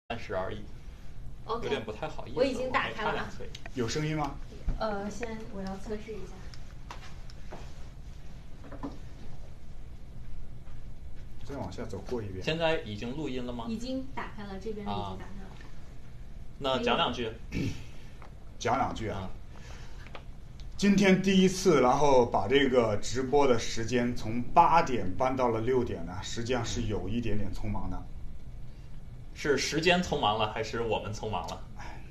30而已。 OK， 有点不太好意思。 我已经打开了。 有声音吗？ 先我要测试一下。 再往下走过一遍。 现在已经录音了吗？ 已经打开了，这边已经打开了。 那讲两句。 讲两句啊。今天第一次，然后把这个直播的时间从8点搬到了6点呢，实际上是有一点点匆忙的。 是时间匆忙了，还是我们匆忙了？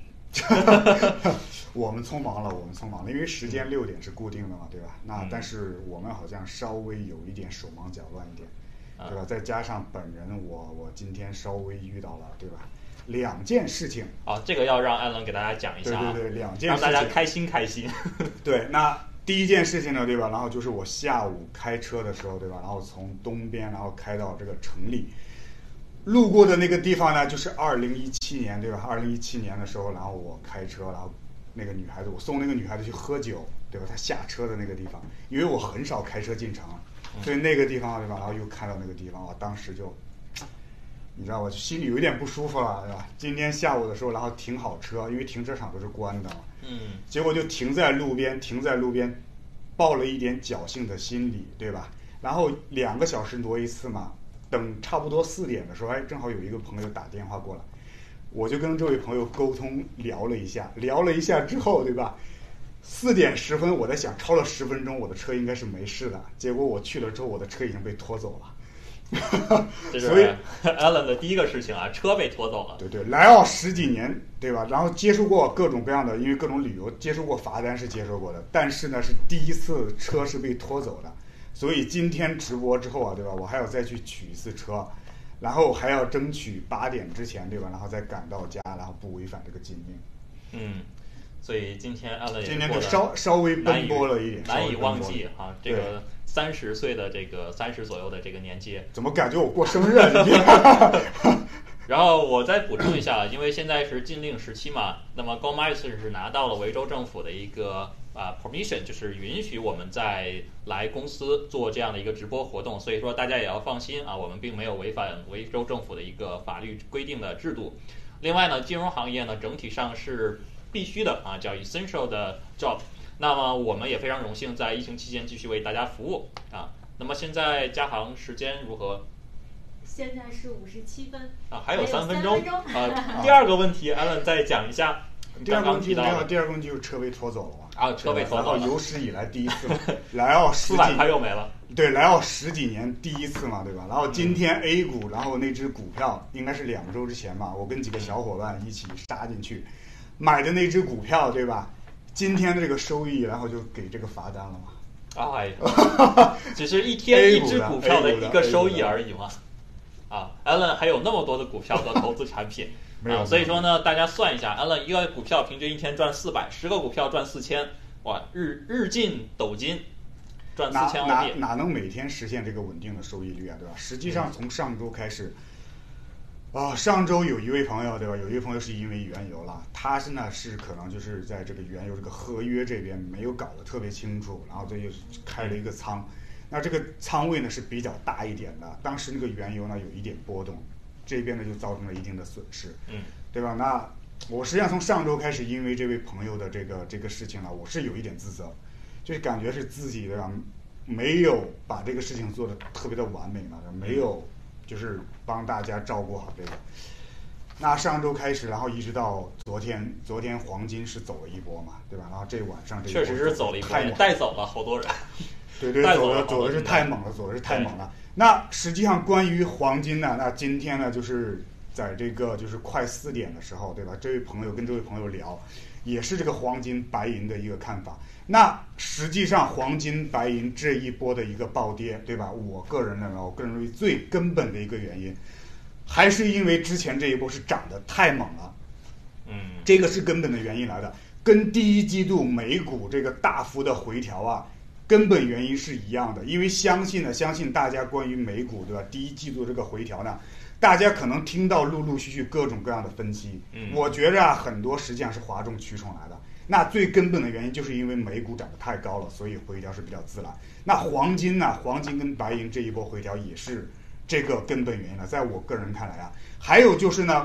我们匆忙了，因为时间6点是固定的嘛，对吧？那但是我们好像稍微有一点手忙脚乱一点，对吧？再加上本人我今天稍微遇到了，对吧？2件事情。 这个要让艾伦给大家讲一下。 对，2件事情， 让大家开心。 对，那第一件事情呢，对吧？然后就是我下午开车的时候，对吧？然后从东边然后开到这个城里。路过的那个地方呢，就是2017年，对吧？2017年的时候，然后我开车，然后那个女孩子，我送那个女孩子去喝酒，对吧？她下车的那个地方，因为我很少开车进城，所以那个地方，对吧？然后又看到那个地方，我当时就，你知道吧，心里有一点不舒服了，对吧？今天下午的时候，然后停好车，因为停车场都是关的嘛，结果就停在路边，抱了一点侥幸的心理，对吧？然后2个小时挪一次嘛。等差不多4点的时候，正好有一个朋友打电话过来，我就跟这位朋友沟通聊了一下之后，对吧？4点10分，我在想超了10分钟，我的车应该是没事的。结果我去了之后，我的车已经被拖走了。 这是 Alan 的第一个事情啊，车被拖走了。 对，来澳10几年，对吧？然后接触过各种各样的，因为各种旅游接触过罚单是接受过的，但是呢是第一次车是被拖走的。所以今天直播之后啊，对吧？我还要再去取一次车，然后还要争取8点之前，对吧？然后再赶到家，然后不违反这个禁令。 所以今天Alan 今天就稍微奔波了一点， 难以忘记啊。这个30岁的这个30左右的这个年纪， 怎么感觉我过生日啊？今天。 然后我再补充一下，因为现在是禁令时期嘛，那么 GoMyS 是拿到了维州政府的一个permission， 就是允许我们在来公司做这样的一个直播活动，所以说大家也要放心啊，我们并没有违反维州政府的一个法律规定的制度。另外呢，金融行业呢整体上是必须的啊，叫 essential 的 job。那么我们也非常荣幸在疫情期间继续为大家服务啊。那么现在加航时间如何？ 现在是57分还有3分钟第二个问题 Alan 再讲一下。 第二个问题就是车被拖走了嘛？ 车被拖走了， 有史以来第一次嘛，来澳 400块又没了。 对，来澳10几年第一次嘛，对吧？然后今天 A 股，然后那只股票应该是2周之前嘛，我跟几个小伙伴一起杀进去买的那只股票，对吧？今天的这个收益，然后就给这个罚单了嘛。 只是一天一只股票的一个收益而已嘛。Alan 还有那么多的股票和投资产品。所以说呢，大家算一下 ，Alan 一个股票平均一天赚400，10个股票赚4000，哇，日进斗金，赚4000澳币。 哪能每天实现这个稳定的收益率啊，对吧？实际上从上周开始，上周有一位朋友，对吧？有一位朋友是因为原油了，他是可能就是在这个原油这个合约这边没有搞得特别清楚，然后这就开了一个仓，那这个仓位呢是比较大一点的，当时那个原油呢有一点波动。这边呢就造成了一定的损失，对吧？那我实际上从上周开始，因为这位朋友的这个事情呢，我是有一点自责，就是感觉是自己的没有把这个事情做得特别的完美嘛，没有就是帮大家照顾好这个。那上周开始，然后一直到昨天黄金是走了一波嘛，对吧？然后这晚上这一波确实是走了一波，带走了好多人。 对，走的是太猛了，那实际上关于黄金呢，那今天呢就是在这个就是快4点的时候，对吧？这位朋友跟这位朋友聊，也是这个黄金白银的一个看法。那实际上黄金白银这一波的一个暴跌，对吧？我个人认为最根本的一个原因，还是因为之前这一波是涨得太猛了，这个是根本的原因来的，跟第一季度美股这个大幅的回调啊。根本原因是一样的，因为相信大家关于美股，对吧？第一季度这个回调呢，大家可能听到陆陆续续各种各样的分析，我觉着很多实际上是哗众取宠来的。那最根本的原因就是因为美股涨得太高了，所以回调是比较自然。那黄金呢？黄金跟白银这一波回调也是这个根本原因了，在我个人看来啊。还有就是呢，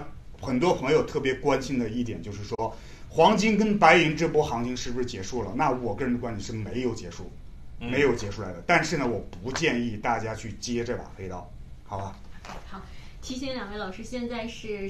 很多朋友特别关心的一点就是说，黄金跟白银这波行情是不是结束了？那我个人的观点是没有结束，没有结束来的。但是呢，我不建议大家去接这把黑刀，好吧？ 好。提醒两位老师，现在是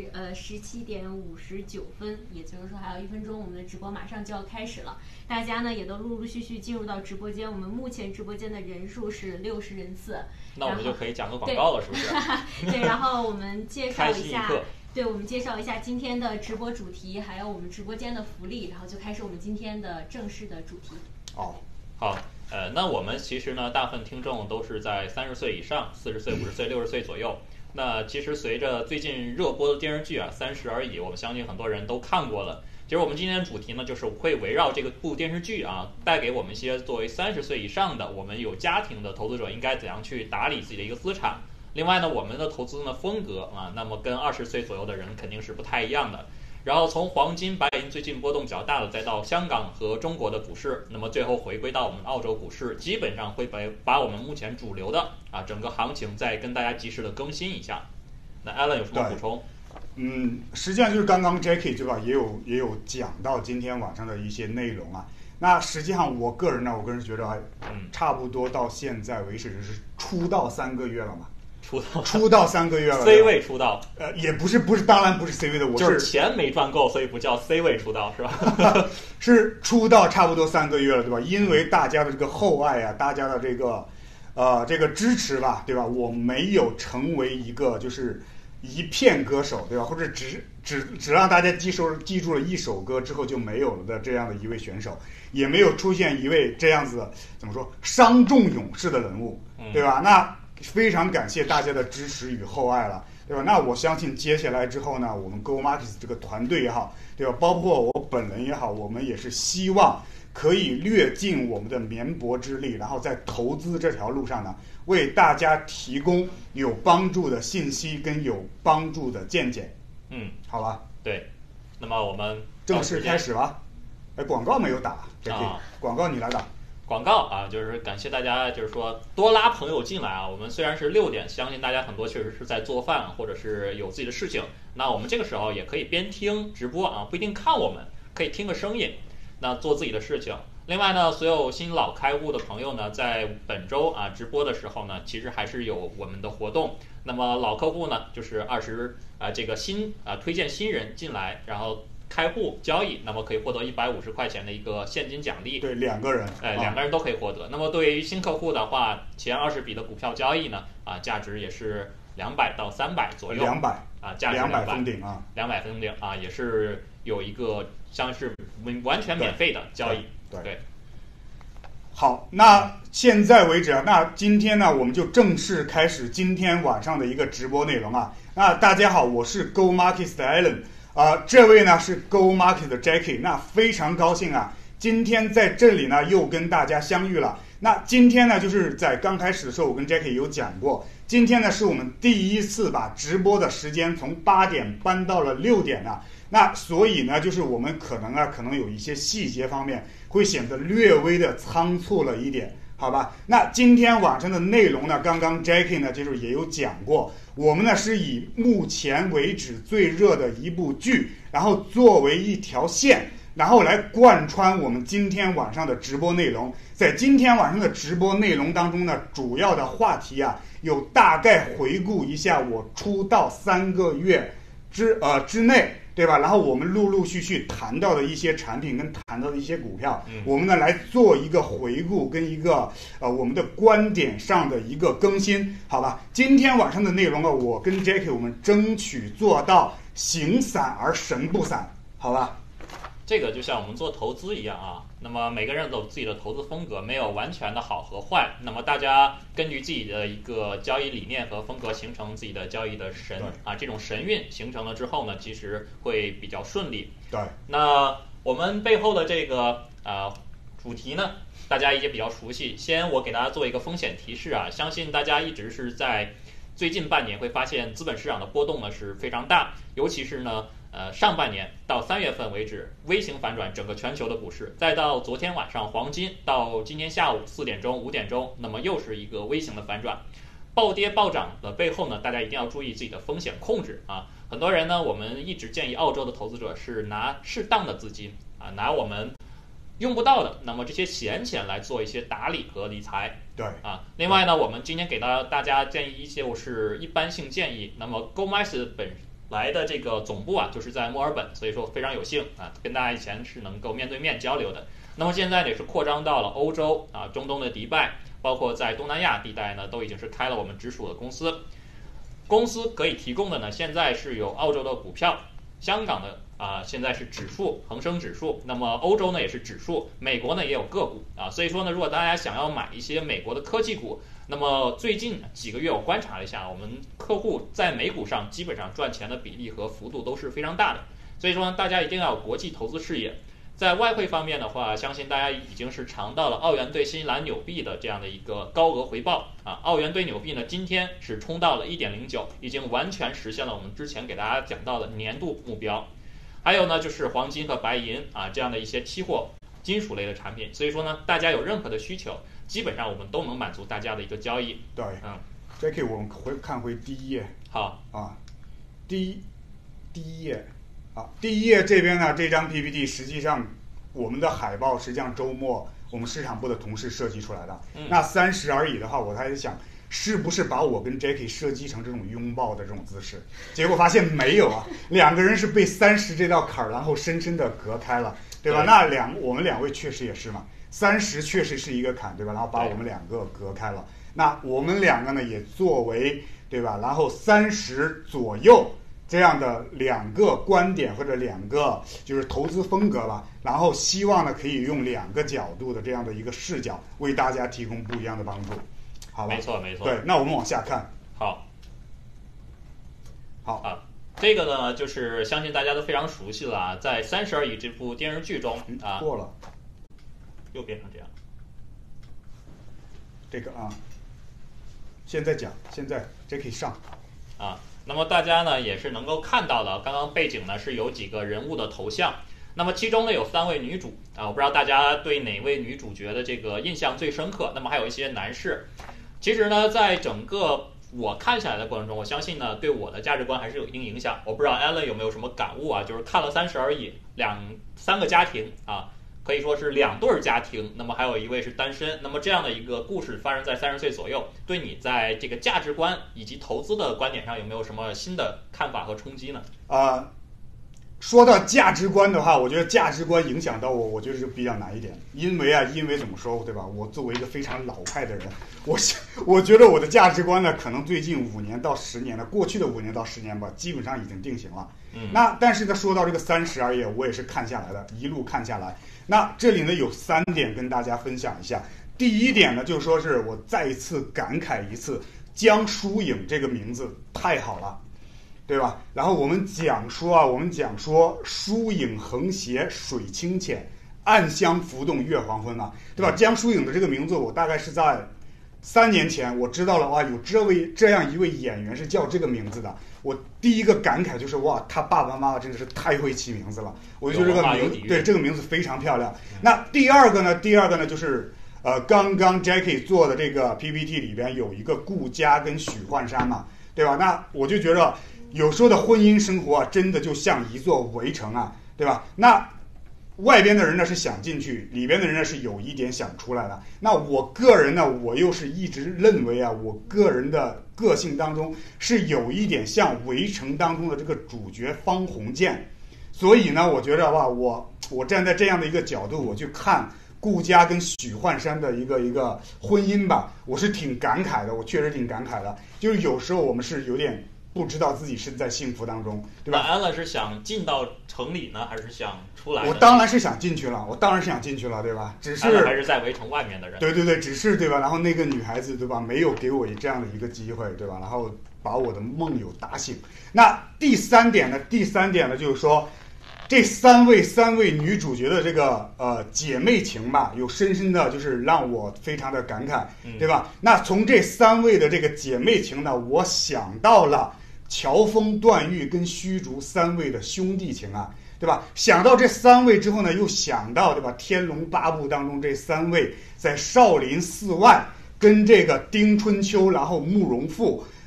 17点59分，也就是说还有1分钟，我们的直播马上就要开始了。大家呢也都陆陆续续进入到直播间，我们目前直播间的人数是60人次。 那我们就可以讲个广告了，是不是？ 对，然后我们介绍一下，我们介绍一下今天的直播主题，还有我们直播间的福利，然后就开始我们今天的正式的主题。 好。那我们其实呢，大部分听众都是在30岁以上，40岁、50岁、60岁左右。那其实随着最近热播的电视剧啊，《30而已》，我们相信很多人都看过了。其实我们今天的主题呢，就是会围绕这部电视剧啊，带给我们一些作为30岁以上的我们有家庭的投资者应该怎样去打理自己的一个资产。另外呢，我们的投资的风格啊，那么跟20岁左右的人肯定是不太一样的。然后从黄金、白银最近波动较大的，再到香港和中国的股市，那么最后回归到我们澳洲股市，基本上会把我们目前主流的整个行情再跟大家及时的更新一下。那 Alan 有什么补充？ 实际上就是刚刚 Jackie 对吧，也有讲到今天晚上的一些内容啊。那实际上我个人觉得差不多到现在为止是出道3个月了嘛。出道3个月了 ，C 位出道， 也不是，当然不是 C 位的，我就是钱没赚够，所以不叫 C 位出道，是吧？ 是出道差不多3个月了，对吧？因为大家的这个厚爱啊，大家的这个支持吧，对吧？我没有成为一个就是一片歌手，对吧？或者只让大家记住了一首歌之后就没有了的这样的一位选手，也没有出现一位这样子怎么说伤众勇士的人物，对吧？那非常感谢大家的支持与厚爱了，对吧？那我相信接下来之后呢，我们 Go Markets 这个团队也好，对吧？包括我本人也好，我们也是希望可以略尽我们的绵薄之力，然后在投资这条路上呢，为大家提供有帮助的信息跟有帮助的见解。好吧。 对，那么我们正式开始吧。广告没有打，广告你来打。 广告啊，就是感谢大家，就是说多拉朋友进来啊。我们虽然是6点，相信大家很多确实是在做饭，或者是有自己的事情。那我们这个时候也可以边听直播啊，不一定看我们，可以听个声音，那做自己的事情。另外呢，所有新老开户的朋友呢，在本周直播的时候呢，其实还是有我们的活动。那么老客户呢，就是这个推荐新人进来，然后开户交易，那么可以获得150块钱的一个现金奖励。 对，2个人 ，2个人都可以获得。那么对于新客户的话，前20笔的股票交易呢，价值也是200到300左右。价值200 封顶啊 ，200封顶啊，也是有一个像是完全免费的交易。对。 好，那现在为止那今天呢，我们就正式开始今天晚上的一个直播内容啊。那大家好，我是 Go Markets 的 Alan。这位呢是 Go Market 的 Jackie， 那非常高兴啊，今天在这里呢又跟大家相遇了。那今天呢就是在刚开始的时候，我跟 Jackie 有讲过，今天呢是我们第一次把直播的时间从8点搬到了6点啊。那所以呢，就是我们可能有一些细节方面会显得略微的仓促了一点，好吧？那今天晚上的内容呢，刚刚 Jackie 呢就是也有讲过，我们呢是以目前为止最热的一部剧，然后作为一条线，然后来贯穿我们今天晚上的直播内容。在今天晚上的直播内容当中呢，主要的话题有大概回顾一下我出道3个月之内，对吧？然后我们陆陆续续谈到的一些产品跟谈到的一些股票，我们呢来做一个回顾跟一个我们的观点上的一个更新，好吧？今天晚上的内容我跟 Jackie 我们争取做到形散而神不散，好吧？ 这个就像我们做投资一样啊，那么每个人都有自己的投资风格，没有完全的好和坏。那么大家根据自己的一个交易理念和风格，形成自己的交易的这种神韵形成了之后呢，其实会比较顺利。 对。 那我们背后的这个主题呢，大家也比较熟悉。先我给大家做一个风险提示啊，相信大家一直是在最近半年会发现资本市场的波动呢是非常大，尤其是呢。上半年到3月份为止，微型反转整个全球的股市，再到昨天晚上黄金，到今天下午4点钟、5点钟，那么又是一个微型的反转。暴跌暴涨的背后呢，大家一定要注意自己的风险控制啊！ 很多人呢，我们一直建议澳洲的投资者是拿适当的资金啊，拿我们用不到的，那么这些闲钱来做一些打理和理财。 对啊，另外呢，我们今天给到大家建议一些是一般性建议。那么 GoMyS 本来的这个总部啊，就是在墨尔本，所以说非常有幸啊，跟大家以前是能够面对面交流的。那么现在也是扩张到了欧洲啊，中东的迪拜，包括在东南亚地带呢，都已经是开了我们直属的公司。公司可以提供的呢，现在是有澳洲的股票，香港的现在是指数，恒生指数，那么欧洲呢也是指数，美国呢也有个股啊，所以说呢，如果大家想要买一些美国的科技股，那么最近几个月我观察了一下，我们客户在美股上基本上赚钱的比例和幅度都是非常大的，所以说呢，大家一定要有国际投资视野。在外汇方面的话，相信大家已经是尝到了澳元对新西兰纽币的这样的一个高额回报啊！澳元对纽币呢，今天是冲到了 1.09， 已经完全实现了我们之前给大家讲到的年度目标。还有呢，就是黄金和白银啊这样的一些期货、金属类的产品。所以说呢，大家有任何的需求，基本上我们都能满足大家的一个交易。 对，Jackie， 我们看回第一页。 好啊，第一页。第一页这边呢，这张 PPT 实际上我们的海报实际上周末我们市场部的同事设计出来的。那30而已的话，我还在想是不是把我跟 Jackie 设计成这种拥抱的这种姿势，结果发现没有啊，两个人是被30这道坎儿然后深深的隔开了，对吧？那我们两位确实也是嘛，30确实是一个坎，对吧？然后把我们两个隔开了。那我们两个呢也作为，对吧？然后30左右这样的两个观点或者两个就是投资风格吧，然后希望呢可以用两个角度的这样的一个视角为大家提供不一样的帮助，好吧？ 没错没错。 对，那我们往下看。 好啊， 这个呢就是相信大家都非常熟悉了啊，在《30而已》这部电视剧中啊， 过了， 又变成这样。 这个啊，现在讲，现在 Jackie 上啊。那么大家呢也是能够看到的，刚刚背景呢是有几个人物的头像，那么其中呢有3位女主啊，我不知道大家对哪位女主角的这个印象最深刻。那么还有一些男士，其实呢在整个我看下来的过程中，我相信呢对我的价值观还是有一定影响。我不知道 Alan 有没有什么感悟啊？就是看了30而已，3个家庭啊，可以说是2对家庭，那么还有一位是单身，那么这样的一个故事发生在30岁左右，对你在这个价值观以及投资的观点上有没有什么新的看法和冲击呢？ 说到价值观的话，我觉得价值观影响到我觉得是比较难一点，因为怎么说，对吧？我作为一个非常老派的人，我觉得我的价值观呢，可能最近5年到10年了，过去的5年到10年吧，基本上已经定型了。那但是呢，说到这个30而已，我也是看下来的，一路看下来。那这里呢有3点跟大家分享一下。第一点呢，就是说是我再一次感慨一次，江疏影这个名字太好了，对吧？然后我们讲说疏影横斜水清浅，暗香浮动月黄昏啊，对吧？江疏影的这个名字，我大概是在3年前我知道了，哇，有这样一位演员是叫这个名字的。我第一个感慨就是哇，他爸爸妈妈真的是太会起名字了。我觉得这个名字，对，这个名字非常漂亮。那第二个呢，就是刚刚 Jackie 做的这个 PPT 里边有一个顾佳跟许幻山嘛，对吧？那我就觉得有时候的婚姻生活啊，真的就像一座围城啊，对吧？那外边的人呢是想进去，里边的人呢是有一点想出来的。那我个人呢，我又是一直认为啊，我个人的个性当中是有一点像围城当中的这个主角方鸿渐，所以呢，我觉得吧，我站在这样的一个角度，我去看顾佳跟许幻山的一个婚姻吧，我是挺感慨的，我确实挺感慨的。就是有时候我们是有点不知道自己身在幸福当中，对吧？ 那 Alan 是想进到城里呢，还是想出来？ 我当然是想进去了，对吧？只是 Alan 还是在围城外面的人。 对，只是对吧？然后那个女孩子对吧，没有给我这样的一个机会，对吧？然后把我的梦有打醒。那第三点呢，就是说这三位女主角的这个姐妹情吧，有深深的就是让我非常的感慨，对吧？那从这3位的这个姐妹情呢，我想到了乔峰、段誉跟虚竹3位的兄弟情啊，对吧？想到这3位之后呢，又想到对吧？《天龙八部》当中这3位在少林寺外跟这个丁春秋，然后慕容复，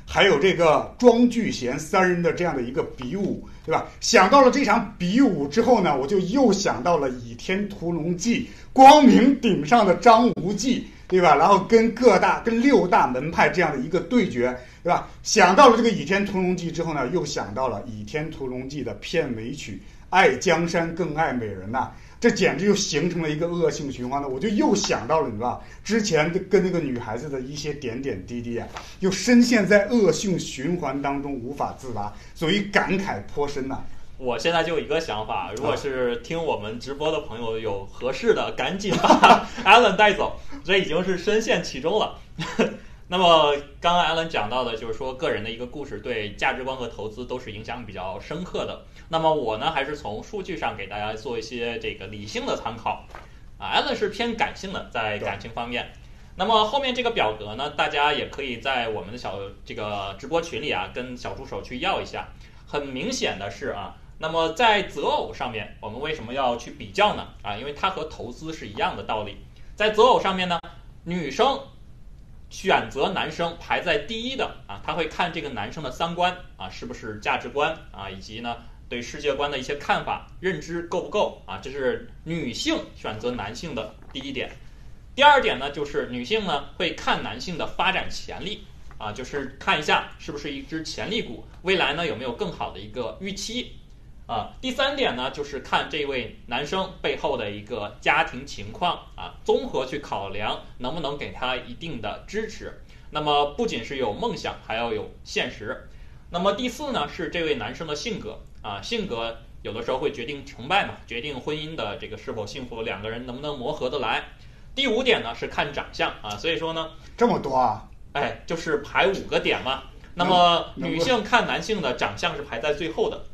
还有这个庄聚贤三人的这样的一个比武，对吧？想到了这场比武之后呢，我就又想到了《倚天屠龙记》，光明顶上的张无忌，对吧？然后跟六大门派这样的一个对决，对吧？想到了这个《倚天屠龙记》之后呢，又想到了《倚天屠龙记》的片尾曲《爱江山更爱美人》呐。这简直就形成了一个恶性循环了，我就又想到了你知道之前跟那个女孩子的一些点点滴滴啊，又深陷在恶性循环当中无法自拔，所以感慨颇深呐。 我现在就有一个想法，如果是听我们直播的朋友有合适的，赶紧把 Alan 带走，这已经是深陷其中了。那么刚刚 Alan 讲到的就是说个人的一个故事对价值观和投资都是影响比较深刻的。那么我呢还是从数据上给大家做一些这个理性的参考。Alan 是偏感性的，在感情方面。那么后面这个表格呢，大家也可以在我们的这个直播群里啊，跟小助手去要一下。很明显的是啊，那么在择偶上面，我们为什么要去比较呢？因为它和投资是一样的道理。在择偶上面呢，女生选择男生排在第一的他会看这个男生的三观是不是价值观以及呢对世界观的一些看法、认知够不够这是女性选择男性的第一点。第二点呢，就是女性呢会看男性的发展潜力就是看一下是不是一只潜力股，未来呢有没有更好的一个预期第三点呢，就是看这位男生背后的一个家庭情况综合去考量能不能给他一定的支持。那么不仅是有梦想，还要有现实。那么第四呢，是这位男生的性格性格有的时候会决定成败嘛，决定婚姻的这个是否幸福，两个人能不能磨合得来。第五点呢是看长相所以说呢这么多就是排5个点嘛。那么女性看男性的长相是排在最后的。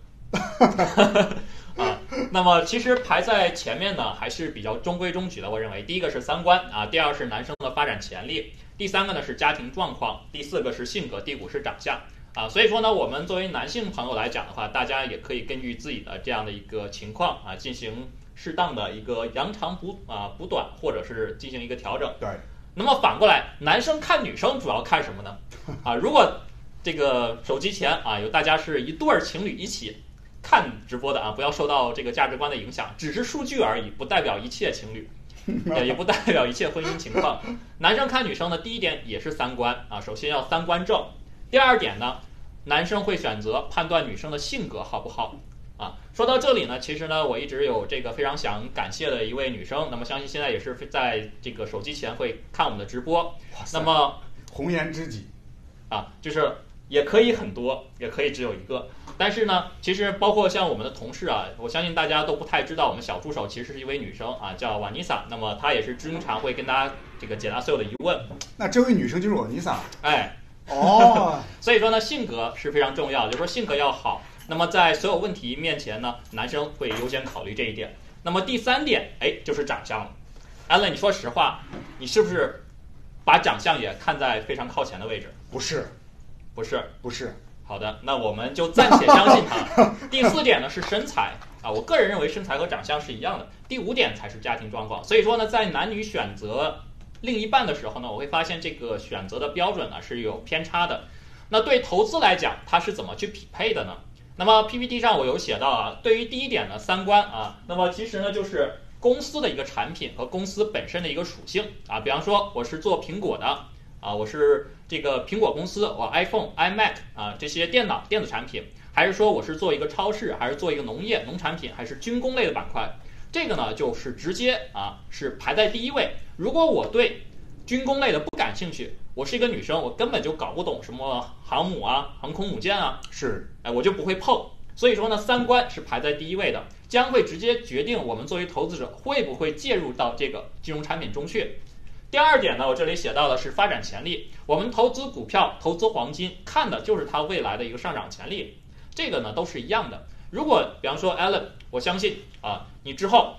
那么其实排在前面呢还是比较中规中矩的，我认为第一个是三观第二是男生的发展潜力，第三个呢是家庭状况，第四个是性格，第五是长相所以说呢我们作为男性朋友来讲的话，大家也可以根据自己的这样的一个情况进行适当的一个扬长补短，或者是进行一个调整。 对。 那么反过来，男生看女生主要看什么呢如果这个手机前有大家是一对情侣一起看直播的不要受到这个价值观的影响，只是数据而已，不代表一切情侣也不代表一切婚姻情况。男生看女生的第一点也是三观首先要三观正。第二点呢，男生会选择判断女生的性格好不好说到这里呢，其实呢我一直有这个非常想感谢的一位女生，那么相信现在也是在这个手机前会看我们的直播。那么红颜知己就是也可以很多，也可以只有一个。但是呢，其实包括像我们的同事我相信大家都不太知道，我们小助手其实是一位女生叫瓦妮莎。那么她也是经常会跟大家这个解答所有的疑问。 那这位女生就是瓦妮莎。 所以说呢，性格是非常重要，就是说性格要好。那么在所有问题面前呢，男生会优先考虑这一点。那么第三点就是长相了。Alan，你说实话，你是不是把长相也看在非常靠前的位置？ 不是。 好的，那我们就暂且相信他。第四点呢是身材我个人认为身材和长相是一样的。第五点才是家庭状况。所以说呢，在男女选择另一半的时候呢，我会发现这个选择的标准是有偏差的。那对投资来讲，它是怎么去匹配的呢？那么 PPT 上我有写到对于第一点呢，三观那么其实呢就是公司的一个产品和公司本身的一个属性比方说我是做苹果的我是这个苹果公司，我 iPhone、iMac 这些电子产品，还是说我是做一个超市，还是做一个农产品，还是军工类的板块，这个呢就是直接是排在第一位。如果我对军工类的不感兴趣，我是一个女生，我根本就搞不懂什么航母航空母舰我就不会碰。所以说呢，三观是排在第一位的，将会直接决定我们作为投资者会不会介入到这个金融产品中去。第二点呢，我这里写到的是发展潜力。我们投资股票、投资黄金，看的就是它未来的一个上涨潜力。这个呢都是一样的。如果比方说 Alan， 我相信你之后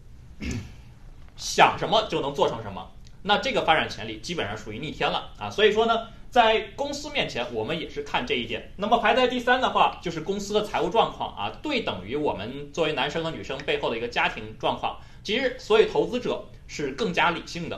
想什么就能做成什么，那这个发展潜力基本上属于逆天了所以说呢，在公司面前我们也是看这一点。那么排在第三的话，就是公司的财务状况对等于我们作为男生和女生背后的一个家庭状况。其实所以投资者是更加理性的。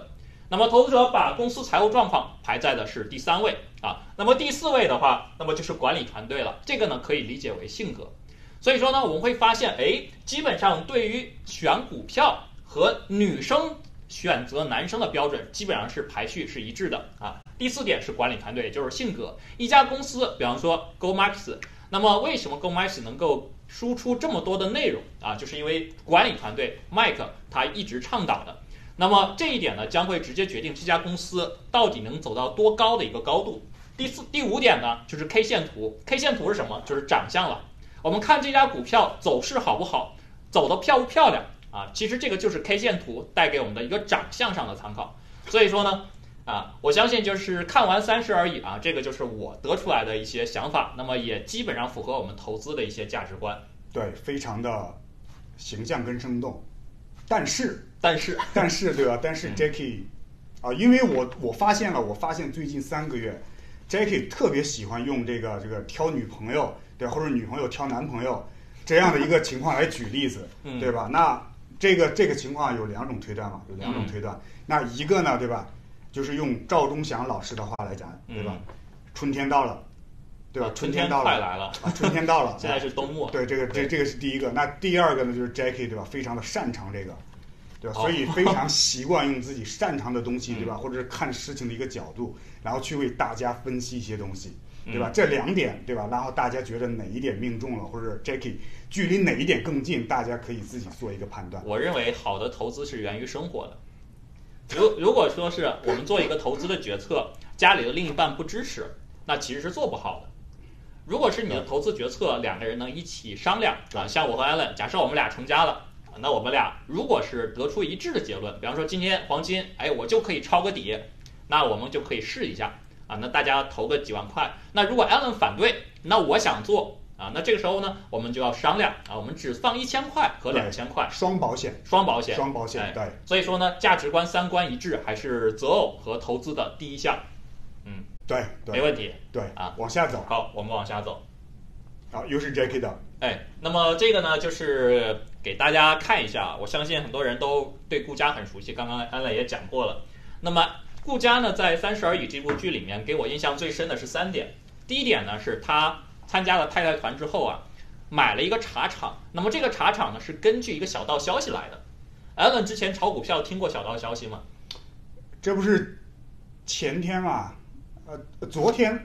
那么投资者把公司财务状况排在的是第3位啊。那么第4位的话，那么就是管理团队了。这个呢可以理解为性格。所以说呢，我们会发现，基本上对于选股票和女生选择男生的标准基本上是排序是一致的啊。第4点是管理团队，也就是性格。一家公司，比方说 GoMarks， 那么为什么 GoMarks 能够输出这么多的内容啊？就是因为管理团队 Mike 他一直倡导的。那么这一点呢，将会直接决定这家公司到底能走到多高的一个高度。第5点呢，就是 K 线图。K 线图是什么？就是长相了。我们看这家股票走势好不好，走得漂不漂亮啊？其实这个就是 K 线图带给我们的一个长相上的参考。所以说呢，我相信就是看完30而已啊，这个就是我得出来的一些想法，那么也基本上符合我们投资的一些价值观。 对，非常的形象跟生动。但是对吧？但是 Jackie 因为我发现最近3个月 Jackie 特别喜欢用这个挑女朋友，对吧？或者女朋友挑男朋友这样的一个情况来举例子，对吧？那这个情况有2种推断嘛，有2种推断。那一个呢，对吧？就是用赵忠祥老师的话来讲，对吧？春天到了，对吧？春天到了， 快来了啊！春天到了， 现在是冬末。 对，这个是第一个。那第二个呢，就是 Jackie 对吧？非常的擅长这个，对吧？所以非常习惯用自己擅长的东西，对吧？或者是看事情的一个角度，然后去为大家分析一些东西，对吧？这2点，对吧？然后大家觉得哪一点命中了，或者 Jackie 距离哪一点更近，大家可以自己做一个判断。 我认为好的投资是源于生活的。如果说是我们做一个投资的决策，家里的另一半不支持，那其实是做不好的。如果是你的投资决策2个人能一起商量啊，像我和 Alan， 假设我们俩成家了，那我们俩如果是得出一致的结论，比方说今天黄金，我就可以抄个底，那我们就可以试一下啊，那大家投个几万块。那如果 Alan 反对，那我想做啊，那这个时候呢，我们就要商量啊，我们只放1000块和2000块， 双保险，对。 所以说呢，价值观3观一致还是择偶和投资的第一项。 对， 没问题。 对往下走。 好，我们往下走。 又是 Jackie 的。 那么这个呢，就是给大家看一下，我相信很多人都对顾佳很熟悉，刚刚安磊也讲过了。那么顾佳呢，在《30而已》这部剧里面，给我印象最深的是3点。第一点呢，是他参加了太太团之后啊，买了一个茶厂。那么这个茶厂呢，是根据一个小道消息来的。Alan 之前炒股票听过小道消息吗？ 这不是前天嘛？昨天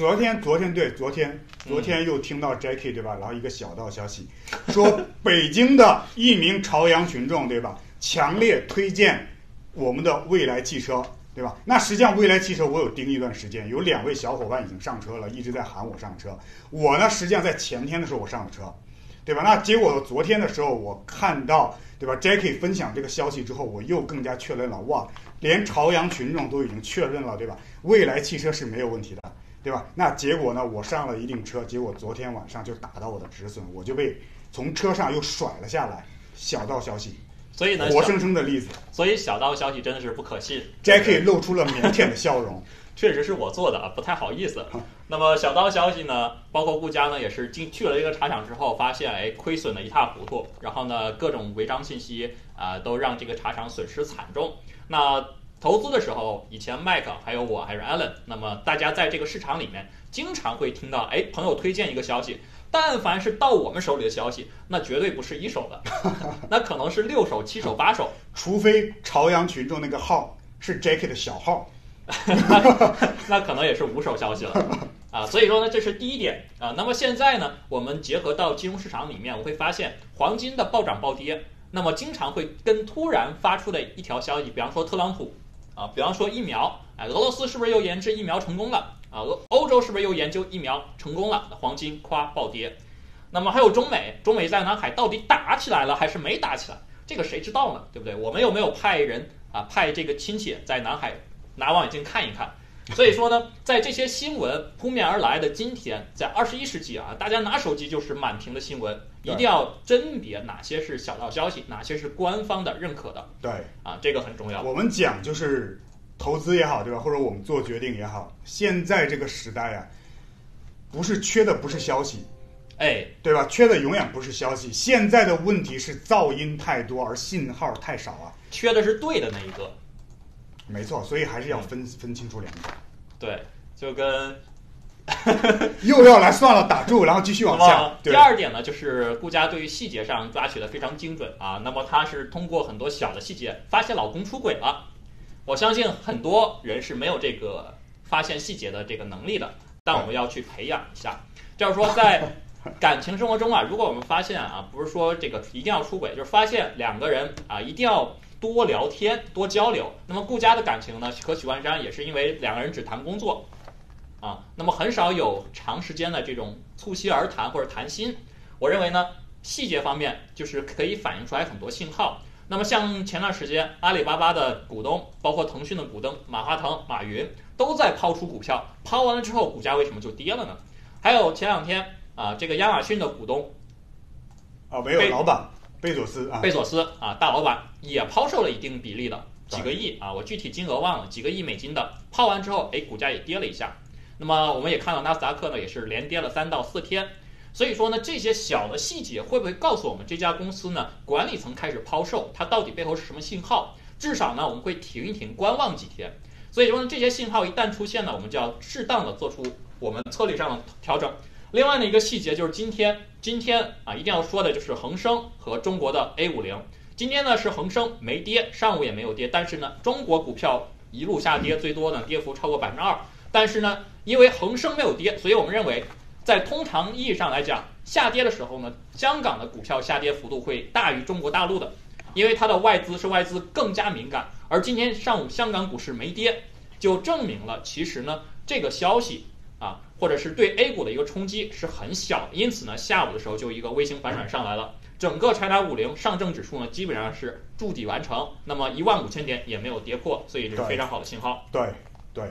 又听到 Jackie 对吧？然后一个小道消息说，北京的一名朝阳群众对吧，强烈推荐我们的蔚来汽车对吧？那实际上蔚来汽车我有盯一段时间，有2位小伙伴已经上车了，一直在喊我上车。我呢，实际上在前天的时候我上了车，对吧？那结果昨天的时候我看到对吧 Jackie 分享这个消息之后，我又更加确认了，哇，连朝阳群众都已经确认了对吧？蔚来汽车是没有问题的。对吧？那结果呢？我上了一辆车，结果昨天晚上就打到我的止损，我就被从车上又甩了下来。小道消息， 所以呢， 活生生的例子。 所以小道消息真的是不可信。 Jackie 露出了腼腆的笑容， 确实是我做的啊，不太好意思。那么小道消息呢，包括顾佳呢，也是去了这个茶厂之后，发现亏损的一塌糊涂，然后呢，各种违章信息都让这个茶厂损失惨重。那投资的时候，以前 Mike 还有我还是 Alan， 那么大家在这个市场里面经常会听到，朋友推荐一个消息，但凡是到我们手里的消息，那绝对不是1手的，那可能是6手、7手、8手， 除非朝阳群众那个号是 Jackie 的小号， 那可能也是5手消息了啊。所以说呢，这是第一点啊。那么现在呢，我们结合到金融市场里面，我会发现黄金的暴涨暴跌，那么经常会跟突然发出的一条消息，比方说特朗普。比方说疫苗，俄罗斯是不是又研制疫苗成功了啊？欧洲是不是又研究疫苗成功了？黄金夸暴跌。那么还有中美在南海到底打起来了还是没打起来？这个谁知道呢？对不对？我们有没有派人派这个亲戚在南海拿望远镜看一看？所以说呢，在这些新闻扑面而来的今天，在21世纪大家拿手机就是满屏的新闻，一定要甄别哪些是小道消息，哪些是官方的认可的。 对这个很重要。 我们讲就是投资也好，对吧？或者我们做决定也好，现在这个时代不是缺的不是消息，对吧？缺的永远不是消息。现在的问题是噪音太多，而信号太少啊。 缺的是对的那一个。 没错，所以还是要分清楚两个。 对，就跟又要来算了，打住，然后继续往下。 第二点呢，就是顾佳对于细节上抓取的非常精准啊。那么他是通过很多小的细节发现老公出轨了。我相信很多人是没有这个发现细节的这个能力的，但我们要去培养一下。就是说，在感情生活中啊，如果我们发现啊，不是说这个一定要出轨，就是发现两个人啊一定要多聊天、多交流。那么顾佳的感情呢，和许冠山也是因为两个人只谈工作。那么很少有长时间的这种促膝而谈或者谈心。我认为呢，细节方面就是可以反映出来很多信号。那么像前段时间阿里巴巴的股东，包括腾讯的股东马化腾、马云都在抛出股票，抛完了之后股价为什么就跌了呢？还有前两天这个亚马逊的股东没有老板贝佐斯大老板也抛售了一定比例的几个亿我具体金额忘了，几个亿美金的，抛完之后股价也跌了一下。那么我们也看到纳斯达克呢也是连跌了3到4天。所以说呢，这些小的细节会不会告诉我们这家公司呢管理层开始抛售，它到底背后是什么信号？至少呢我们会停一停，观望几天。所以说呢，这些信号一旦出现呢，我们就要适当的做出我们策略上的调整。另外的一个细节就是今天一定要说的就是恒生和中国的 A50。今天呢是恒生没跌，上午也没有跌，但是呢中国股票一路下跌，最多呢跌幅超过2%。但是呢，因为恒生没有跌，所以我们认为在通常意义上来讲，下跌的时候呢，香港的股票下跌幅度会大于中国大陆的，因为它的外资更加敏感。而今天上午香港股市没跌，就证明了其实呢这个消息或者是对 A 股的一个冲击是很小的。因此呢，下午的时候就一个微型反转上来了，整个China50上证指数呢基本上是筑底完成，那么15000点也没有跌破，所以这是非常好的信号。 对。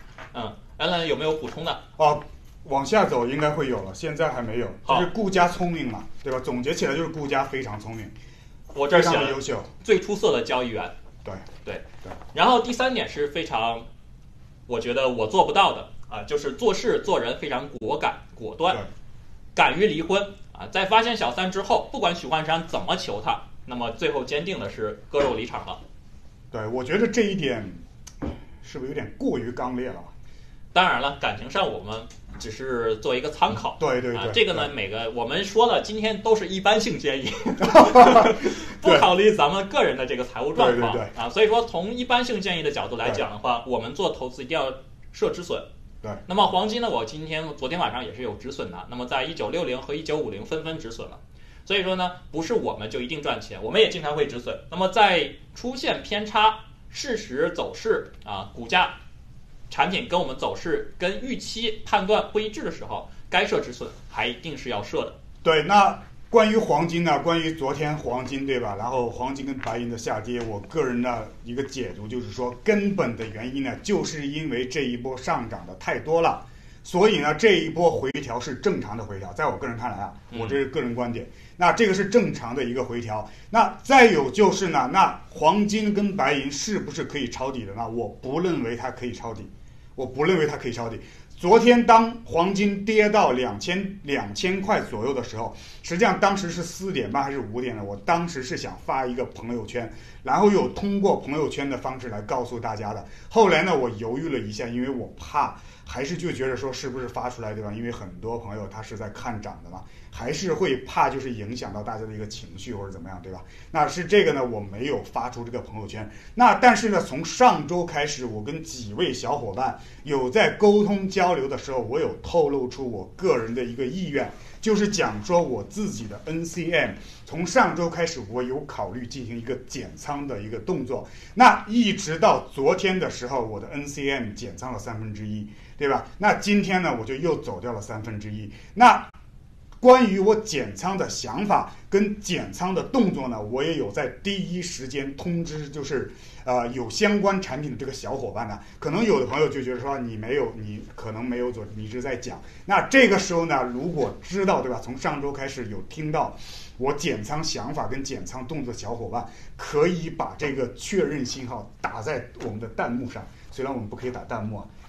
Alan 有没有补充的？ 往下走应该会有了，现在还没有。就是顾佳聪明嘛，对吧？总结起来就是顾佳非常聪明， 我这儿写了优秀， 最出色的交易员。对。然后第三点是非常，我觉得我做不到的就是做事做人非常果敢果断，敢于离婚在发现小三之后，不管许冠山怎么求他，那么最后坚定的是割肉离场了。对， 我觉得这一点是不是有点过于刚烈了？ 当然了，感情上我们只是做一个参考。 对， 这个呢，我们说了，今天都是一般性建议，不考虑咱们个人的这个财务状况。 对所以说从一般性建议的角度来讲的话，我们做投资一定要设止损。 对。 那么黄金呢，我昨天晚上也是有止损的，那么在1960和1950纷纷止损了。所以说呢，不是我们就一定赚钱，我们也经常会止损。那么在出现偏差、事实走势股价、产品跟我们走势跟预期判断不一致的时候，该设止损还一定是要设的。 对，那关于黄金呢，关于昨天黄金对吧，然后黄金跟白银的下跌，我个人的一个解读就是说，根本的原因呢，就是因为这一波上涨的太多了，所以呢这一波回调是正常的回调，在我个人看来我这是个人观点，那这个是正常的一个回调。那再有就是呢，那黄金跟白银是不是可以抄底的呢？我不认为它可以抄底。昨天当黄金跌到2000块左右的时候，实际上当时是4点半还是5点了，我当时是想发一个朋友圈，然后有通过朋友圈的方式来告诉大家的。后来呢，我犹豫了一下，因为我怕还是就觉得说是不是发出来对吧？因为很多朋友他是在看涨的嘛，还是会怕就是影响到大家的一个情绪或者怎么样对吧？那是这个呢，我没有发出这个朋友圈。那但是呢，从上周开始，我跟几位小伙伴有在沟通交流的时候，我有透露出我个人的一个意愿，就是讲说我自己的 NCM 从上周开始，我有考虑进行一个减仓的一个动作。那一直到昨天的时候，我的 NCM 减仓了1/3，对吧？那今天呢，我就又走掉了1/3。那关于我减仓的想法跟减仓的动作呢，我也有在第一时间通知，就是有相关产品的这个小伙伴呢，可能有的朋友就觉得说你可能没有做，你一直在讲。那这个时候呢，如果知道对吧，从上周开始有听到我减仓想法跟减仓动作的小伙伴，可以把这个确认信号打在我们的弹幕上，虽然我们不可以打弹幕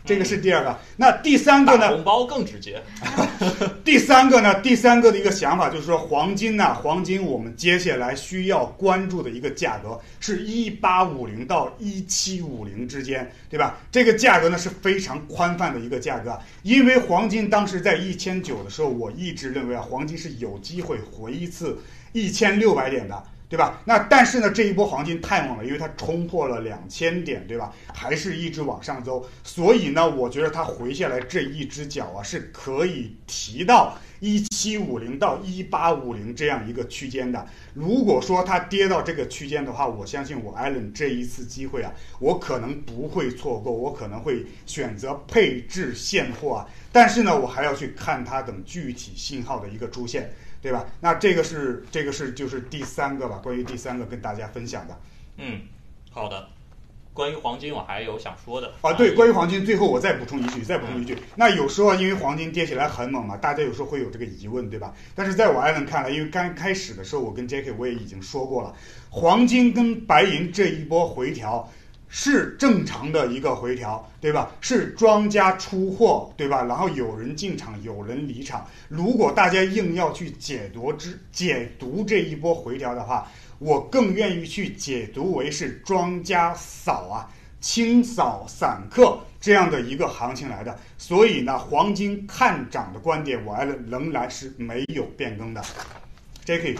这个是第二个。那第三个呢？ 红包更直接。 第三个的一个想法就是说，黄金我们接下来需要关注的一个价格是1850到1750之间，对吧？这个价格呢是非常宽泛的一个价格，因为黄金当时在1900的时候，我一直认为黄金是有机会回一次1600点的。对吧？那但是呢，这一波黄金太猛了，因为它冲破了2000点，对吧？还是一直往上走，所以呢，我觉得它回下来这一只脚啊，是可以提到1750到1850这样一个区间的。如果说它跌到这个区间的话，我相信我艾伦这一次机会啊，我可能不会错过，我可能会选择配置现货啊。但是呢，我还要去看它等具体信号的一个出现。对吧？那这个是就是第三个吧，关于第三个跟大家分享的。 好的。关于黄金我还有想说的啊，对，关于黄金最后我再补充一句。那有时候因为黄金跌起来很猛嘛，大家有时候会有这个疑问，对吧？但是在我艾伦看来，因为刚开始的时候我跟 Jackie 我也已经说过了，黄金跟白银这一波回调是正常的一个回调，对吧？是庄家出货，对吧？然后有人进场，有人离场。如果大家硬要去解读这一波回调的话，我更愿意去解读为是庄家清扫散客这样的一个行情来的。所以呢，黄金看涨的观点，我仍然是没有变更的。Jackie，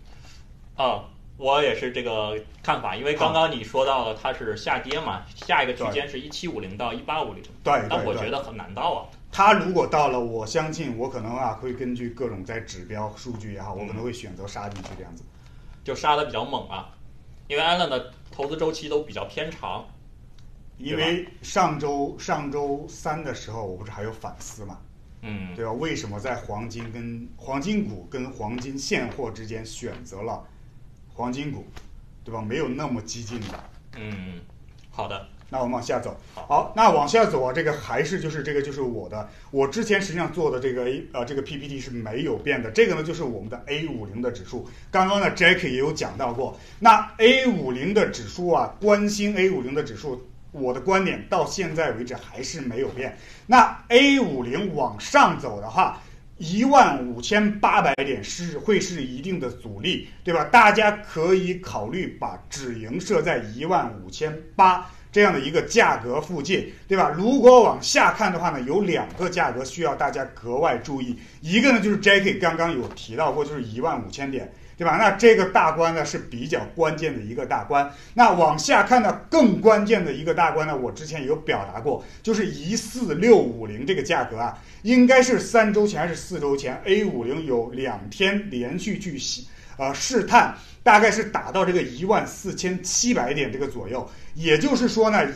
我也是这个看法，因为刚刚你说到了它是下跌嘛，下一个区间是1750到1850， 对， 但我觉得很难到啊。 它如果到了，我相信我可能会根据各种在指标数据也好，我可能会选择杀进去这样子， 就杀的比较猛啊。因为艾伦的投资周期都比较偏长， 因为上周三的时候，我不是还有反思嘛，对吧？为什么在黄金股跟黄金现货之间选择了黄金股，对吧？没有那么激进的。 好的。 那我们往下走。好，那往下走啊，这个还是就是我之前实际上做的这个 PPT 是没有变的。这个呢就是我们的 A50的指数。刚刚呢 Jackie 也有讲到过。那 A50的指数啊，关心 A50的指数，我的观点到现在为止还是没有变。那 A50 往上走的话，15800点会是一定的阻力，对吧？大家可以考虑把止盈设在15800这样的一个价格附近，对吧？如果往下看的话呢，有2个价格需要大家格外注意，一个呢就是 Jackie 刚刚有提到过，就是15000点，对吧？那这个大关呢是比较关键的一个大关。那往下看呢，更关键的一个大关呢，我之前有表达过，就是14650这个价格啊，应该是3周前还是4周前 A50 有2天连续去试探，大概是打到这个14700点这个左右，也就是说呢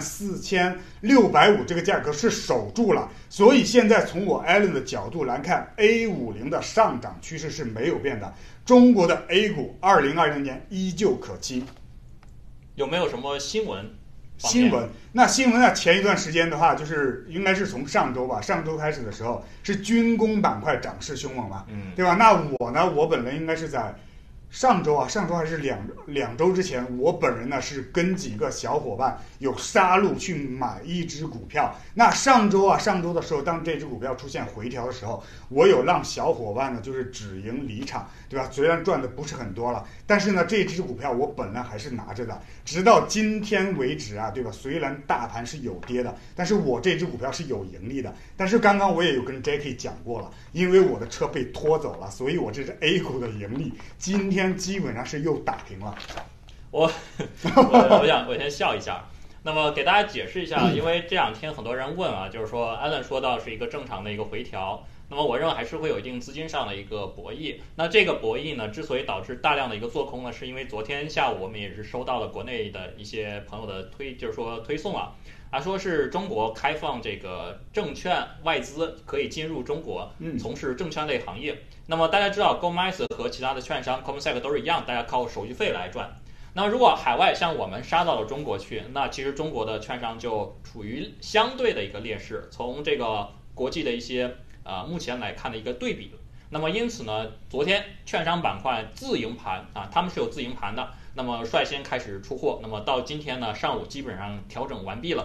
14650这个价格是守住了。所以现在从我艾伦的角度来看， A50 的上涨趋势是没有变的，中国的 A 股2020年依旧可期。 有没有什么新闻？ 那新闻呢？前一段时间的话，就是应该是从上周开始的时候，是军工板块涨势凶猛嘛，对吧？那我本人应该是在上周还是两周之前，我本人呢是跟几个小伙伴有杀入去买一只股票。那上周的时候，当这只股票出现回调的时候，我有让小伙伴呢就是止盈离场，对吧？虽然赚的不是很多了，但是呢这只股票我本来还是拿着的，直到今天为止啊，对吧？虽然大盘是有跌的，但是我这只股票是有盈利的。但是刚刚我也有跟 Jackie 讲过了，因为我的车被拖走了，所以我这只 A 股的盈利今天基本上是又打平了。 我先笑一下。那么给大家解释一下，因为这2天很多人问啊，就是说艾伦说到是一个正常的一个回调，那么我认为还是会有一定资金上的一个博弈。那这个博弈呢，之所以导致大量的一个做空呢，是因为昨天下午我们也是收到了国内的一些朋友的推送啊，说是中国开放这个证券外资可以进入中国从事证券类行业。那么大家知道 GoMyS 和其他的券商 Comsec 都是一样，大家靠手续费来赚。那么如果海外像我们杀到了中国去，那其实中国的券商就处于相对的一个劣势，从这个国际的一些目前来看的一个对比。那么因此呢，昨天券商板块自营盘他们是有自营盘的，那么率先开始出货，那么到今天呢上午基本上调整完毕了。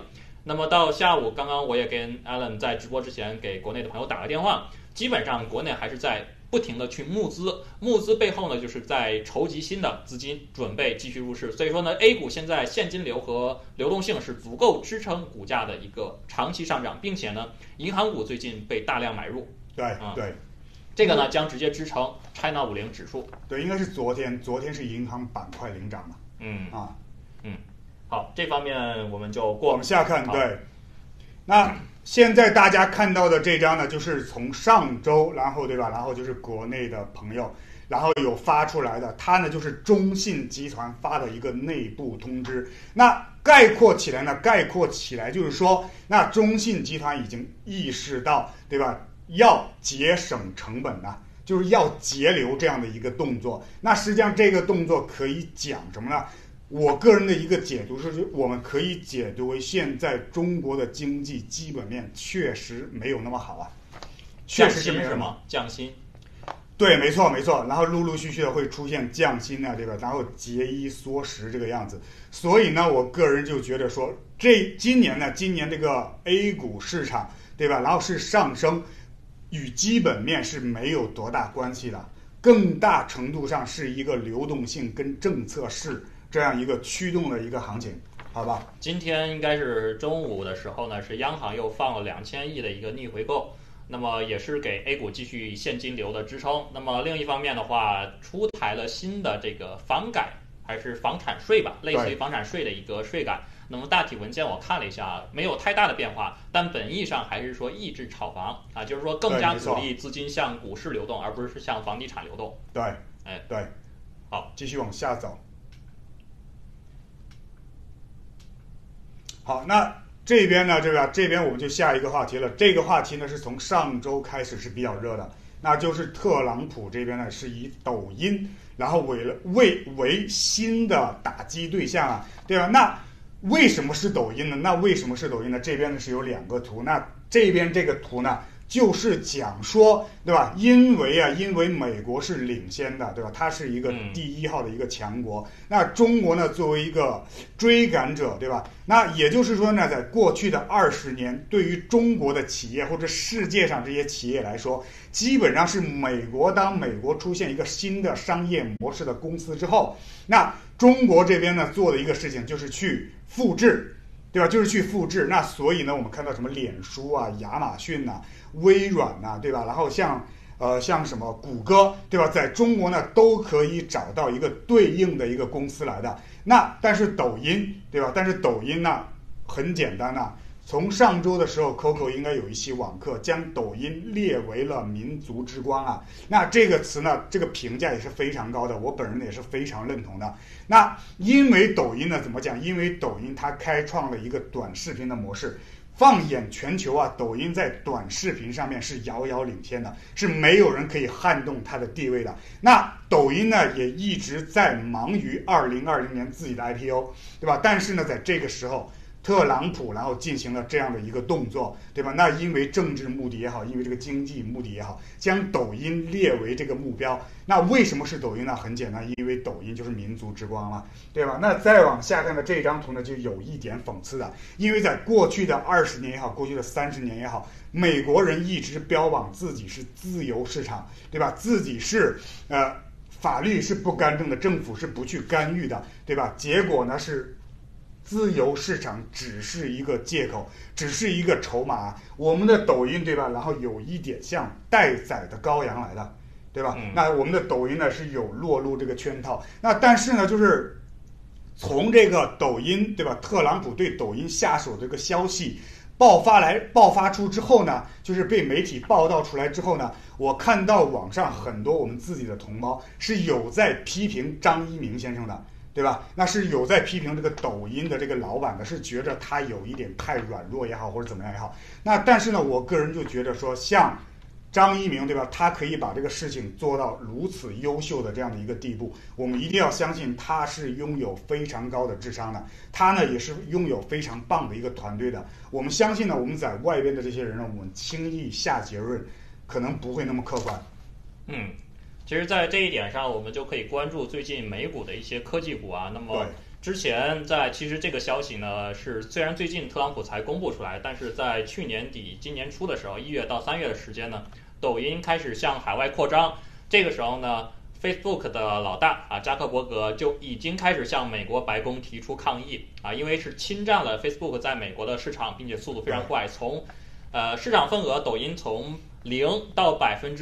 那么到下午，刚刚我也跟 Alan 在直播之前给国内的朋友打个电话，基本上国内还是在不停的去募资背后呢，就是在筹集新的资金，准备继续入市。所以说呢 ，A 股现在现金流和流动性是足够支撑股价的一个长期上涨，并且呢，银行股最近被大量买入。 对， 这个呢将直接支撑 China 50指数。 对，应该是昨天是银行板块领涨嘛。 好，这方面我们就过往下看。对，那现在大家看到的这张呢，就是从上周，然后对吧？然后就是国内的朋友，然后有发出来的，它呢就是中信集团发的一个内部通知。那概括起来就是说，那中信集团已经意识到，对吧？要节省成本呐，就是要节流这样的一个动作。那实际上这个动作可以讲什么呢？我个人的一个解读是，我们可以解读为现在中国的经济基本面确实没有那么好啊，确实是没有什么降薪。 对，没错，然后陆陆续续的会出现降薪啊，对吧？然后节衣缩食这个样子。所以呢，我个人就觉得说，今年这个 A 股市场，对吧？然后是上升，与基本面是没有多大关系的，更大程度上是一个流动性跟政策市这样一个驱动的一个行情，好吧？ 今天应该是中午的时候呢，是央行又放了2000亿的一个逆回购，那么也是给 A 股继续现金流的支撑。那么另一方面的话，出台了新的这个房改还是房产税吧，类似于房产税的一个税改。那么大体文件我看了一下，没有太大的变化，但本意上还是说抑制炒房啊，就是说更加鼓励资金向股市流动，而不是向房地产流动。 对， 对，好， 继续往下走。好，那这边呢，对吧？这边我们就下一个话题了。这个话题呢是从上周开始是比较热的，那就是特朗普这边呢是以抖音，然后为新的打击对象啊，对吧？那为什么是抖音呢？这边呢是有2个图，那这边这个图呢，就是讲说，对吧？因为美国是领先的，对吧？它是一个第1号的一个强国。那中国呢，作为一个追赶者，对吧？那也就是说呢，在过去的20年，对于中国的企业或者世界上这些企业来说，基本上是当美国出现一个新的商业模式的公司之后，那中国这边呢做的一个事情就是去复制。对吧？就是去复制。那所以呢，我们看到什么脸书啊、亚马逊呐、微软呐，对吧？然后像什么谷歌，对吧？在中国呢都可以找到一个对应的一个公司来的。那但是抖音，对吧？但是抖音呢很简单呐。从上周的时候 ，Coco 应该有一期网课将抖音列为了民族之光啊。那这个词呢，这个评价也是非常高的，我本人也是非常认同的。那因为抖音呢，怎么讲？因为抖音它开创了一个短视频的模式，放眼全球啊，抖音在短视频上面是遥遥领先的，是没有人可以撼动它的地位的。那抖音呢，也一直在忙于2020年自己的 IPO， 对吧？但是呢，在这个时候，特朗普然后进行了这样的一个动作，对吧？那因为政治目的也好，因为这个经济目的也好，将抖音列为这个目标。那为什么是抖音呢？很简单，因为抖音就是民族之光嘛，对吧？那再往下看的这张图呢，就有一点讽刺的，因为在过去的20年也好，过去的30年也好，美国人一直标榜自己是自由市场，对吧？自己是法律是不干政的，政府是不去干预的，对吧？结果呢是自由市场只是一个借口，只是一个筹码。我们的抖音，对吧？然后有一点像待宰的羔羊来的，对吧？那我们的抖音呢是有落入这个圈套。那但是呢，就是从这个抖音，对吧？特朗普对抖音下手这个消息爆发出之后呢，就是被媒体报道出来之后呢，我看到网上很多我们自己的同胞是有在批评张一鸣先生的。对吧？那是有在批评这个抖音的这个老板的，是觉得他有一点太软弱也好，或者怎么样也好。那但是呢，我个人就觉得说，像张一鸣，对吧？他可以把这个事情做到如此优秀的这样的一个地步，我们一定要相信他是拥有非常高的智商的，他呢也是拥有非常棒的一个团队的。我们相信呢，我们在外边的这些人呢，我们轻易下结论可能不会那么客观。 其实在这一点上，我们就可以关注最近美股的一些科技股啊。那么之前其实这个消息呢是虽然最近特朗普才公布出来，但是在去年底今年初的时候，1月到3月的时间呢，抖音开始向海外扩张。这个时候呢 Facebook 的老大扎克伯格就已经开始向美国白宫提出抗议因为是侵占了 Facebook 在美国的市场，并且速度非常快，从市场份额抖音从0到